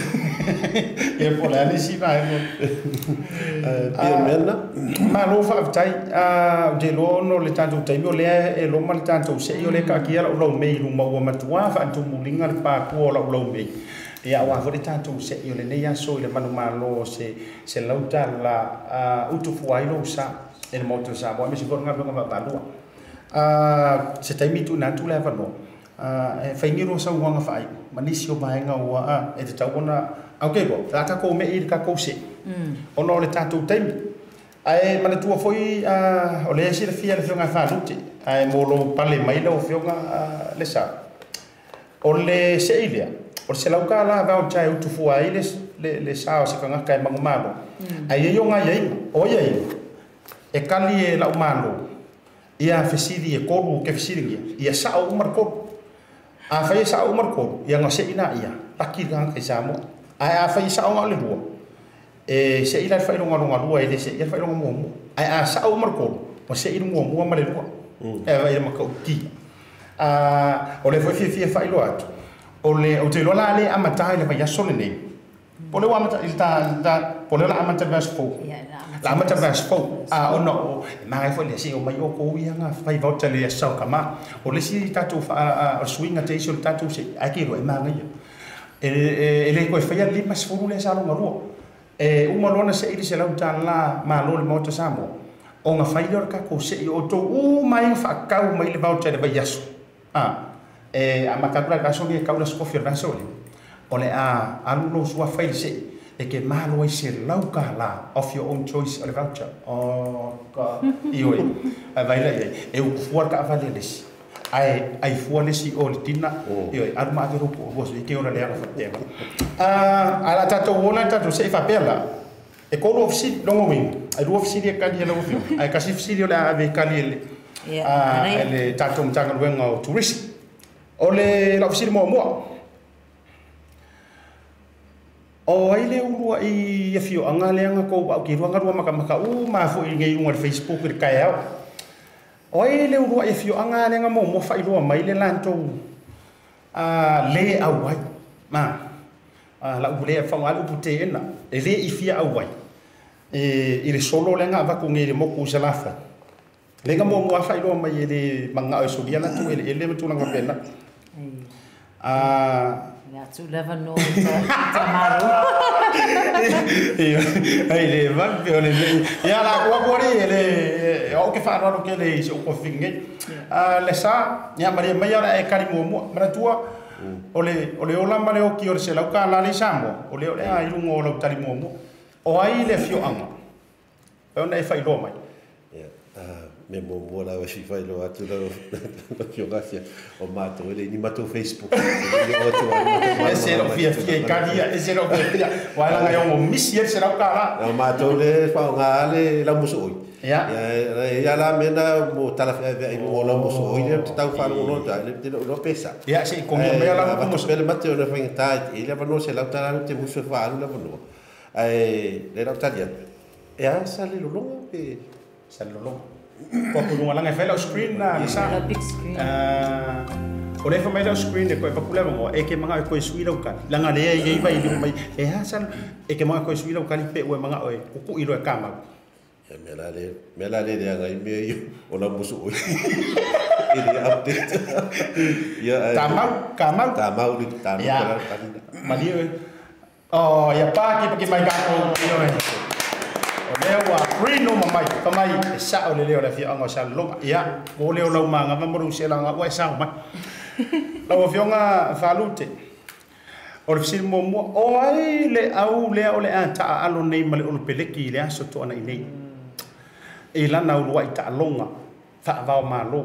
e por la ni si vai mena ma lo fa tai de lo no le tanto tai mo le e lo mal tanto se io le ka ki ala lo me lu mo ma tua fa tu mulinga pa ko lo me e a wa fo tanto se io le ne ya so le manu malo se lauta la utu fuai lo sa e mo to sa mo me si ko nga ba lo se tai mi tu na tu le va no fai ni ro sa wanga fai manisi o mai nga wa e te tau na okay go la ka ko me i ka ko se ono le tatu tem ai mana tu foi o le si le fia le nga fa luti ai mo lo pale mai lo fio nga le sa o le se ilia o se la ka la va o chai tu fu ai le sa o se ka nga kai mangumalo ai yo nga ye o ye e kali la umalo ia fesidi e ko ke fesidi ia sa o mar ko a fai sa umar ko yang se ina ia takir kan ke samo a fai sa umar le bo e se ila fai lo ngalo e se ia fai lo mo a sa umar ko o se ina mo ma le bo e vai ma ko ti o le foi fai lo at o le o te lo la le amata le vai so le nei po le amata il ta po le amata vas fo la amata vas fo o no ma foi le si o mai o ko ia nga fai voucher le sa kama o le si tatu fa swing attention tatu se aki ro ma nga e le ko fai ali mas furu le sa lo ngaro e uma lona se ili se la utala ma lo le moto samo o nga fai lo ka ko se o to mai fa ka mai le voucher le vai yaso e a makabra ka so ni ka ula skofia na so o le alu lo sua fai se e ke malo ai se lauka la of your own choice o le voucher o ka ioi vai la e u fuar ka vale les ai fuar les o le tina ioi ar ma ke rupo vos e ke ora le ala fatte ala tato wona tato se fa pela e ko lo ofisi longo wing ai lo ofisi e ka dia lo ofisi ai ka si ofisi le ave ka le le tato mtanga wenga o tourist o le la ofisi mo o ai le urua i fio anga le anga ko au ki ruanga rua maka ma fo i ngai unga Facebook i kai au o ai le urua i fio anga le anga mo fai rua mai le lanto le au ai ma la ule fa ngal upute na e le i fia au ai e le solo le anga va ko ngai le mo ku salafa le nga mo fai rua mai le manga o so dia na tu ele tu langa pena tu leva no tamaro Ai le van pe ole ya la ko le o ke fa no ke le so ko finge le sa ya maria mai ora e kari mo mara tua ole ola male o ki o se la ka la le samo ole ai lungo lo tali mo o ai le fio anga e ona e fai lo mai me mo la wa si fai lo atu lo fio gracia o mato ele ni mato Facebook ese lo fia cadia ese lo fia wala nga yo misi se la ka la mato le fa nga le la muso ya la mena mo tala e mo la muso le tau fa no lo pesa ya si con me la mo se le mato le fa ta e le va no se la tala te muso fa la no le la talia ya sale lo longo pe sale lo longo ko ko nga fela screen na sa big screen o le fa mai screen e ko pa kula mo e ke manga ko suila ka la nga le e vai di mai e ha sal e ke manga ko suila ka pe o manga o ku ilo e kama me la le de nga me yo o la musu o ele update ya tamau di tamau mali oh ya pa ki mai ka ko o lewa rino mamai kamai sa o leo la fia anga sa longa ya o leo la manga mamoru se la wa sa mai la o fionga falute o fsil mo o ai le au le o le anta alo nei male o peleki le aso to ana nei e la na o wa ita longa fa va malo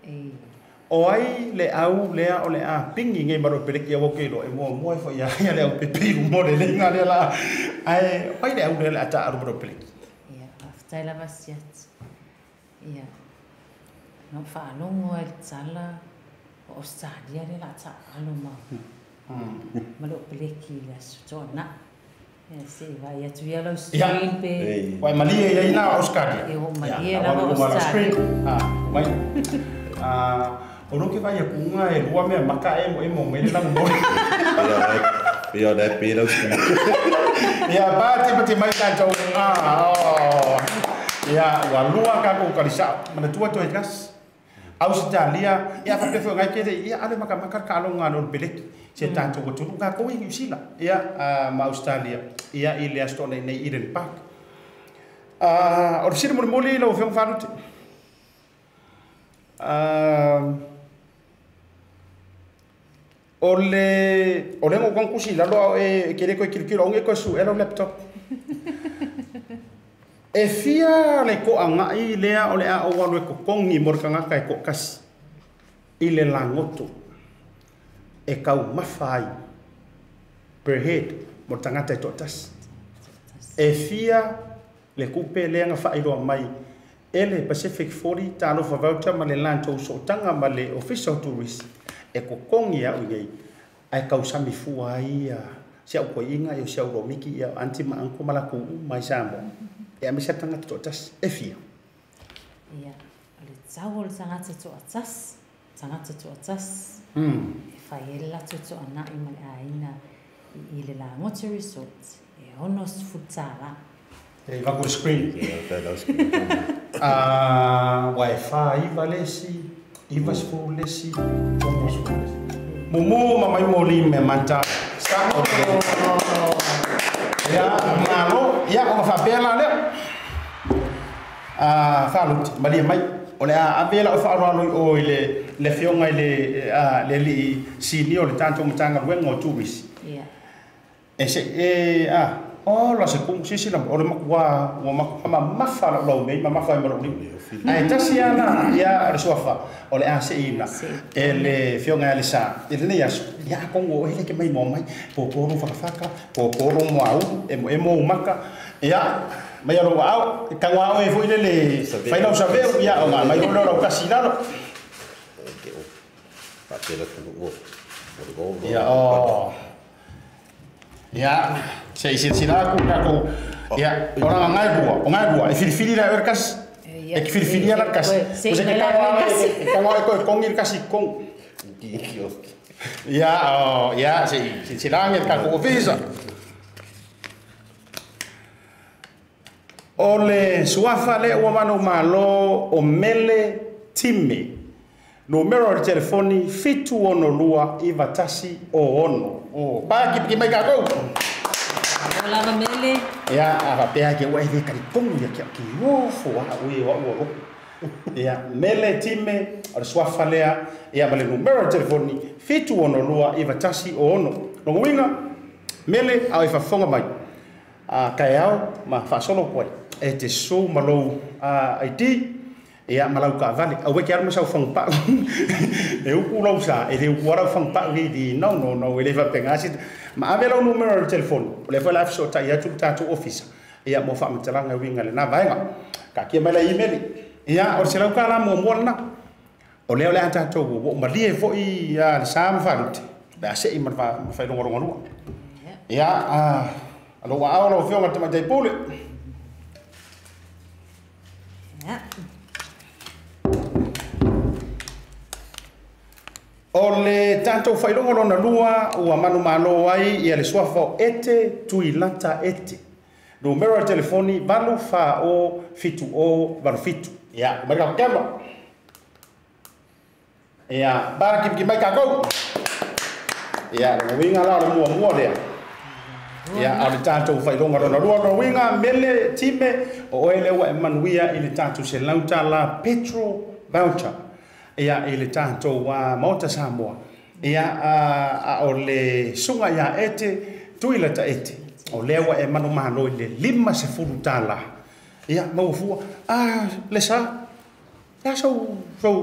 o ai le au le o le a pingi ngai maro peleki o ke lo e mo fo ya le o pepi mo le nga le la ai ai le au le ata aro maro peleki tai la vasiat ia no fa longo el sala o stadia le la ta alo ma malo peleki la sona ya se va ya tu ya lo screen pe wai mali ya ina oscar e o mali la oscar mai o no ke vai a kunga e lua me maka e mo me la mo Pio da pio ya pati mai ta chau ya wa lua ka ko kalisa mana tua to ekas Australia ya fa pefe ngai ke ya ale maka ka lo ngano belek se ta to ko ka ko i sila ya ma Australia ya ile asto nei Eden Park or sir mo moli lo fe fanuti ole ngo kon kusila lo e kere ko kirkiro nge ko su elo laptop e fia le ko anga i lea ole a o wanu ko kongi morkanga kai ko kas i le langoto e kau mafai per head mo tangata totas e fia le kupe le nga fa ilo mai ele Pacific 40 talo fa voucher ma le lanto so tanga ma le official tourist e ko kongi a uye ai kau sami fuai sia ko inga yo sia ro miki ya anti ma anko malaku mai samo e a misa tanga totas e fia ia le tsawol sanga totas e faela to ana i mai aina i le la motor resort e honos futsala e va con screen wifi valesi iva sfolesi como sfolesi mumu mamai moli me manta sa ya malo ya o fa bela le falut bali mai ole a bela o fa ro o le fionga le li sinio le tanto mtanga wengo tumis ya ese o la se kum sisi la o makwa o makama mafa lo me mafa mo ni ai tasiana ya resofa ole a se ina ele fionga le sa ele ne ya kongo ele ke mai mo mai po ro faka po ro mo au e mo maka ya mai ro au ka wa e foi le fai no saber ya o mai ro kasina lo ya o ya sei sila aku ya orang ngai gua e fili la erkas e fili la kas o se ka wa ko kongir kasi kong ya sei sila ngai ka ko visa ole suafa le o mano malo o mele time numero de telefoni fitu ono lua ivatasi o ono o ba ki mai ka ko la mele ia pea ke ua e karipongu ia ki ofo ui wa ua ia mele time o le swafa lea ia ma le numero telefoni fitu ono lua i vatasi o ono longo winga mele au i fafonga mai kai au ma fasolo koe e te so malou ID ia malau ka vale au ke arma sa fong pa e u lo sa e u ora fong pa di no ele va pengasi ma avela o numero telefoni le fa la so ta ia tu office ia mo fa mtalanga winga le na vaenga ka kia mala email ia o se lau ka la mo na o le ata to o malie fo i le sa ma fa ba se i ma fa longo ia alo wa alo fio ngata mai pole o le tanto whailongo lona lua ua manu malo ai ia le suafo ete tui lata ete. Numero telefoni valu fa o fitu o valu fitu. Ia, marika kema. Ia, bara kim mai kako. Ia, le winga la le mua lea. Ia, au le tanto whailongo lona lua no winga mele time o ele wa emanuia i le tanto se lauta la Petro voucher. Ia i le tātou wa Mota Samoa. Ia o le sunga ia ete, tuilata ete. O lewa e manu mano i le 5 tala. Ia maufua, le sa, la sau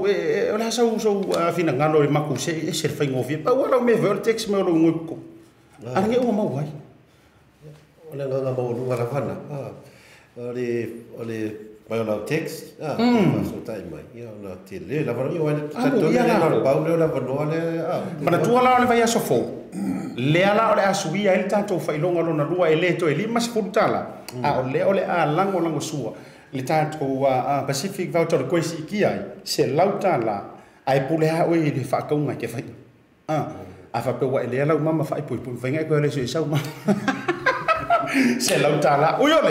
fina ngano i maku se whaingofia. Pa wala me veo le text me o lo nguiko. Arange ua mau hai. O le nganga mau lunga la whana. O le mai ona text so tai mai ia ona te le la vano ia le la pau le la vano le mana tua la le vai aso fo le ala ole asuia ele tanto failonga lona lua ele to ele mas furtala ole a lango sua le tanto Pacific voucher ko si kia se lauta la ai pule ha o le fa kaunga ke fai a fa pe wa ele ala mama fa ipoi venga ko le so sa ma se lauta la o yo le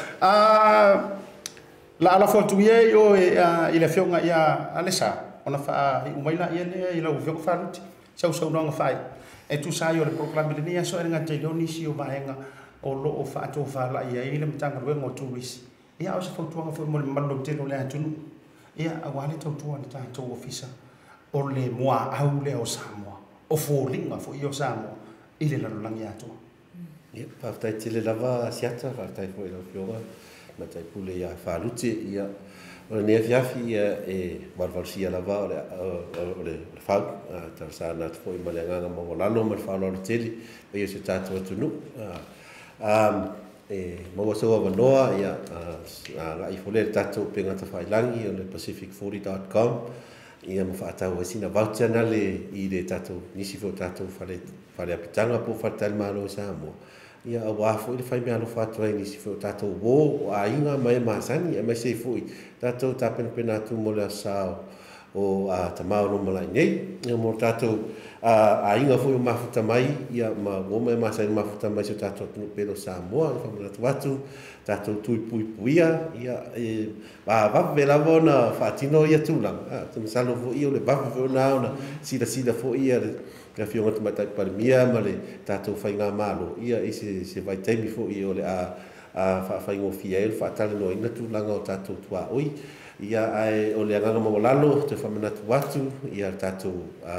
la fotu ye yo ile fionga ia alesa ona fa umaila ia le ila ufio fa luti sau no fai e tu sa yo le proclame le nia so nga te doni si o vaenga o lo o fa to fa la ia ile mtanga we ngo turis ia o se fotu nga fo mo le mando te no le atunu ia awale to tu ani ta to ofisa o le moa au le o Samoa o fo linga fo io Samoa ile la langi atu ia pa ta tele lava siata pa ta fo ile fioga ma tai pule ia faluti ia o ne fiafi e valvalsia lava o le fau ta sa na fo i malanga mo lalo mo fa lo tele pe io se tatu tunu mo so wa noa ia la i fole tatu pe ngata fa langi o le pacific40.com ia mo fa ta wasina voucher na le i le tatu nisi fo tatu fale apitanga po fa tal malo sa mo ia wa fo le fai me alo fa tra ni si fo tato wo a inga mai masani e mai sei foi tato tapen penatu mo la sa o a tamao no mala nei e mo tato a inga fo mafuta mai ia ma wo mai masani mafuta mai so tato no pelo sa mo fa mo watu tato tui puia ia va vela bona fatino ia tula tu salo fo io le va fo na sida fo ia ka fionga te matai parimia ma le tātou whainga malo. Ia i se vai taimi fo i o le a whaingo fia e whaatale no ina tūlanga o tātou tua oi. Ia ai o le anganga mawalalo te whamanatu watu. Ia tātou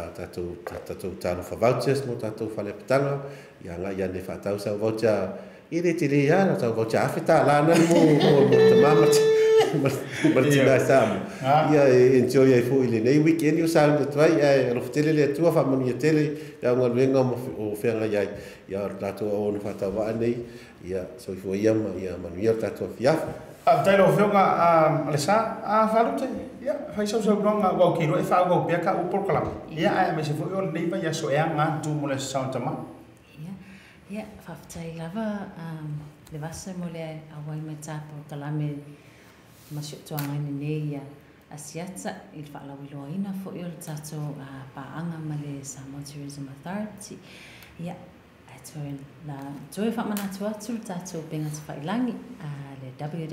tālu whavouchers mo tātou whalepatanga. Ia nga ia ne whaatau sa voucher. I re te rea na tau voucher awhita lana mo te mamati. Martina Sam. Ia enjoy ai fo ile nei weekend yo sa de trai ai ro tele le tua fa moni tele ya nga lenga o fenga ia ya tato o no fata wa nei ia so fo ia manuia tato fiaf tai lo fenga alesa falute ia fai so nga wa ki ro e fa go pe ka u por kala ia ai me se fo yo nei pa ya so e nga tu mo le sa tama ia fa tai lava le vasa mo le awai me tapo kalame masuk tuangan ini ya asiata il fa la wiloina fo il tato paanga male Samoa Tourism Authority ya atoen la toe fa mana tuatu tato penga fa ilangi le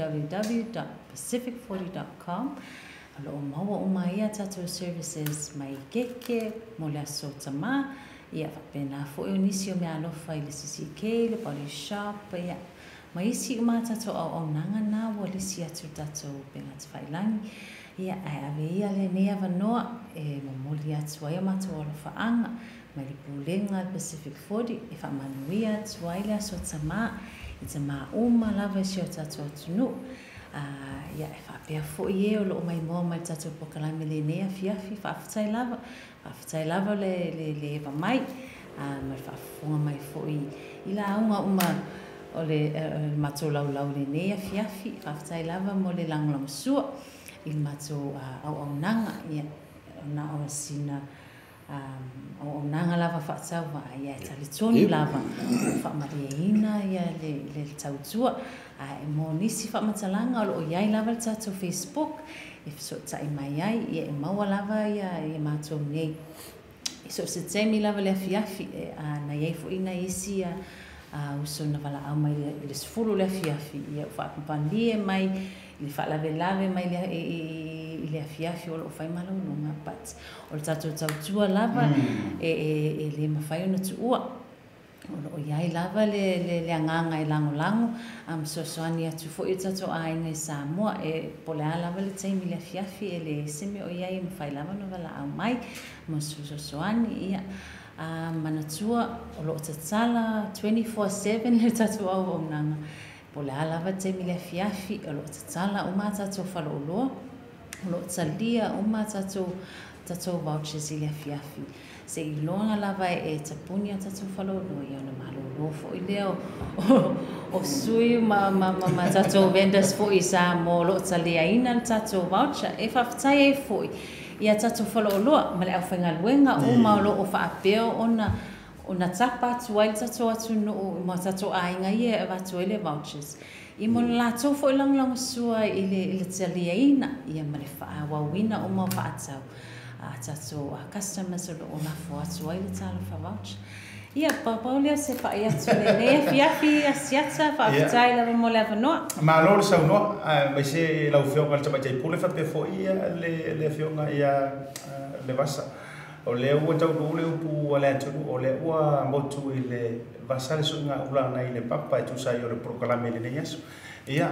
www.pacific40.com alo maua umaia tato services mai keke mola sotama ia fa pena fo ionisio me alofa il CCK le body shop ya mai isi ma tatou au nanga na ua lisi atu tatou penga te whailangi. Ia ai ave ia le nea wanoa e mamoli atu ai matou alo whaanga mai li pulenga Pacific 40 e whamanuia atu ai le aso tama i te maa uma lava e sio tatou atunu. Ia e whapea fwoi e o loo mai moa mai tatou pokalame le nea fiafi whaafitai lava le eva mai mai whaafunga mai fwoi i la aunga uma o le matou laulau le nea fiafi whaafitai lava mo le langlang sua i matou au nanga ia na o sina o nanga lava whaatau ia e talitoni lava whaamariaina ia le tautua e mo nisi whaamatalanga o loo iai lava le tatou Facebook e so tai mai ai ia e maua lava ia matou nei e so se temi lava le afiafi na iai fo ina isi uso na wala au mai le sfulu le afiafi ia whaakupandie mai le whaalave mai le afiafi o loo whai malau nunga but o le tatou tautua lava e le mawhai ona tuua o loo iai lava le anganga e lango soasoani atu fo i tatou aina i Samoa e polea lava le taimi le afiafi e le seme o iai mawhai lava no wala au mai mo soasoani ia manatua o loo tatala 24/7 le tatou au nanga polea lava taimi le afiafi o loo tatala uma tatou whalooloa o loo talia uma tatou vouchers i le afiafi se iloanga lava e tapuni a tatou whalooloa ia ona malolo fo i leo o sui ma tatou vendors fo i sa mo loo talia ina tatou voucher e whawhitai e fo ia tatou whalooloa ma le au whaingaluenga uma o loo whaapeo ona tapa atu ai tatou atu no ma tatou ainga ia e watu ele vouchers i mo la tau fo lang sua i le talia ina ia ma le whawawina uma whaatau tatou customers o loo lafo atu ai le talo voucher ia Paulia se pa ia tu le nea fiafi asiata whaafitai lava mo le avanoa malo le saunoa mai se lau whionga le tamaitai pule whape fo ia le whionga ia le vasa o le ua tau le upu le atunu o le ua motu i le vasa le sunga ulana i le papa e tusai o le prokalame le neiasu ia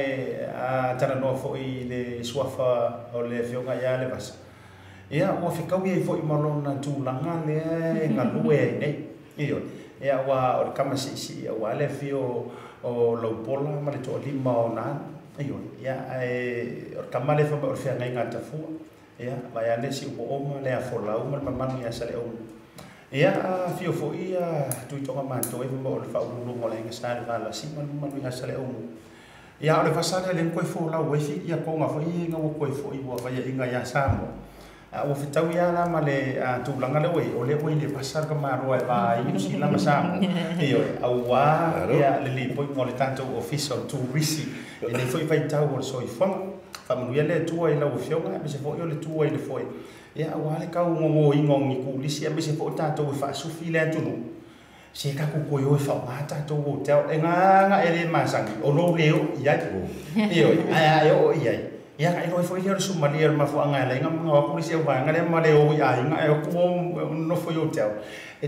ai tana noa fo i le suafa o le whionga ia le vasa ia ua whikau ia i fo i malona tūlanga le ngalue ai nei iyo ia ua o le kamasisi ia ua le fio o laupola ma le toa lima o nana iyo ia o le kamale fa o le whiangai ngā tafua ia vai ane si upo oma le afolau ma le mamanu ia sa le onu ia fio fo ia tuitonga mātou e o le whaurulunga o le inga sa le valasi ma le mamanu ia sa le onu ia o le fasane le koe fo lau wefi ia konga fo i inga ua koe fo i ua vai inga ia Samoa ua fitau ia la ma le tūlanga le wei o le wei le pasar ka maroa e vai inu si lama Samoa iyo au wā ia le li poi mo le tātou official tourisi e le foi vai tau o le soifanga whamanuia le tua i lau whionga me se fo i o le tua i le foi ia au ale kau ngongo ingong i kulisi me se fo tātou e whaasufi le atunu se ka kukoe o e whaumata tātou o tau e nganga e le masangi o lo leo iai iyo ai o iai ia ka ino foi le sumalia ma fo anga le ngam nga kulisi o vanga le ma le o ia nga e ko no foi o tau e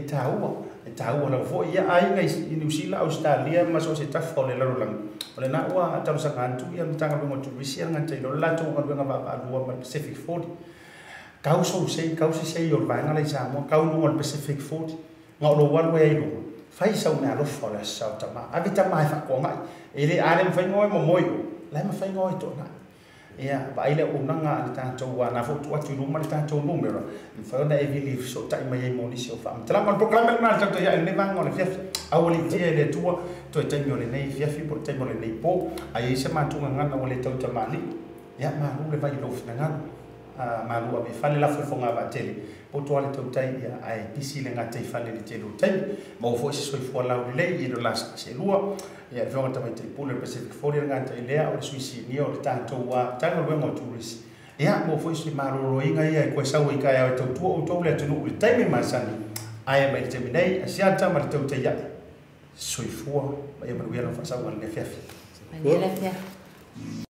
tau la fo ia ai nga i New Zealand Australia ma so se tafo le laro lang ole na ua tau sa kantu ia tanga mo tu bisia nga te lo la to nga ba lua ma Pacific 40 kau so se o vanga le sa mo kau no Pacific 40 nga lo wan we ai lo fai sa una lo fo la sa tama avita mai fa ko mai ele ale fai ngoi mo moi la ma fai ngoi to na ia ba ile unanga le tātou wa na fotu atu ruma le tātou numero i whaona e vili so tai mai e moni si o wha mtala ma proklame na tātou ia le vanga o le fiafi au le tia le tua to e taimi o le nei fiafi po taimi o le nei po a i se mātunga ngana o le tau tamali ia maru le vai lo fina ngana maru a me fale la fonga va tele po to le tau tai ia ai pisi le ngata i fale le tele tai ma o fo se soi fo la le i lo las se lua ia vonga tamai te pule Pacific 40 ngata i lea o le suisi ni o le tātou wa tanga lo mo turisi ia mo fo se maru inga ia ko sa wi ka ia tau tu o to le tunu le taimi masani ai mai te minei asiata ma le tau tai ia soi fo ia ma ia no fa sa wa le fiafi Manila fiafi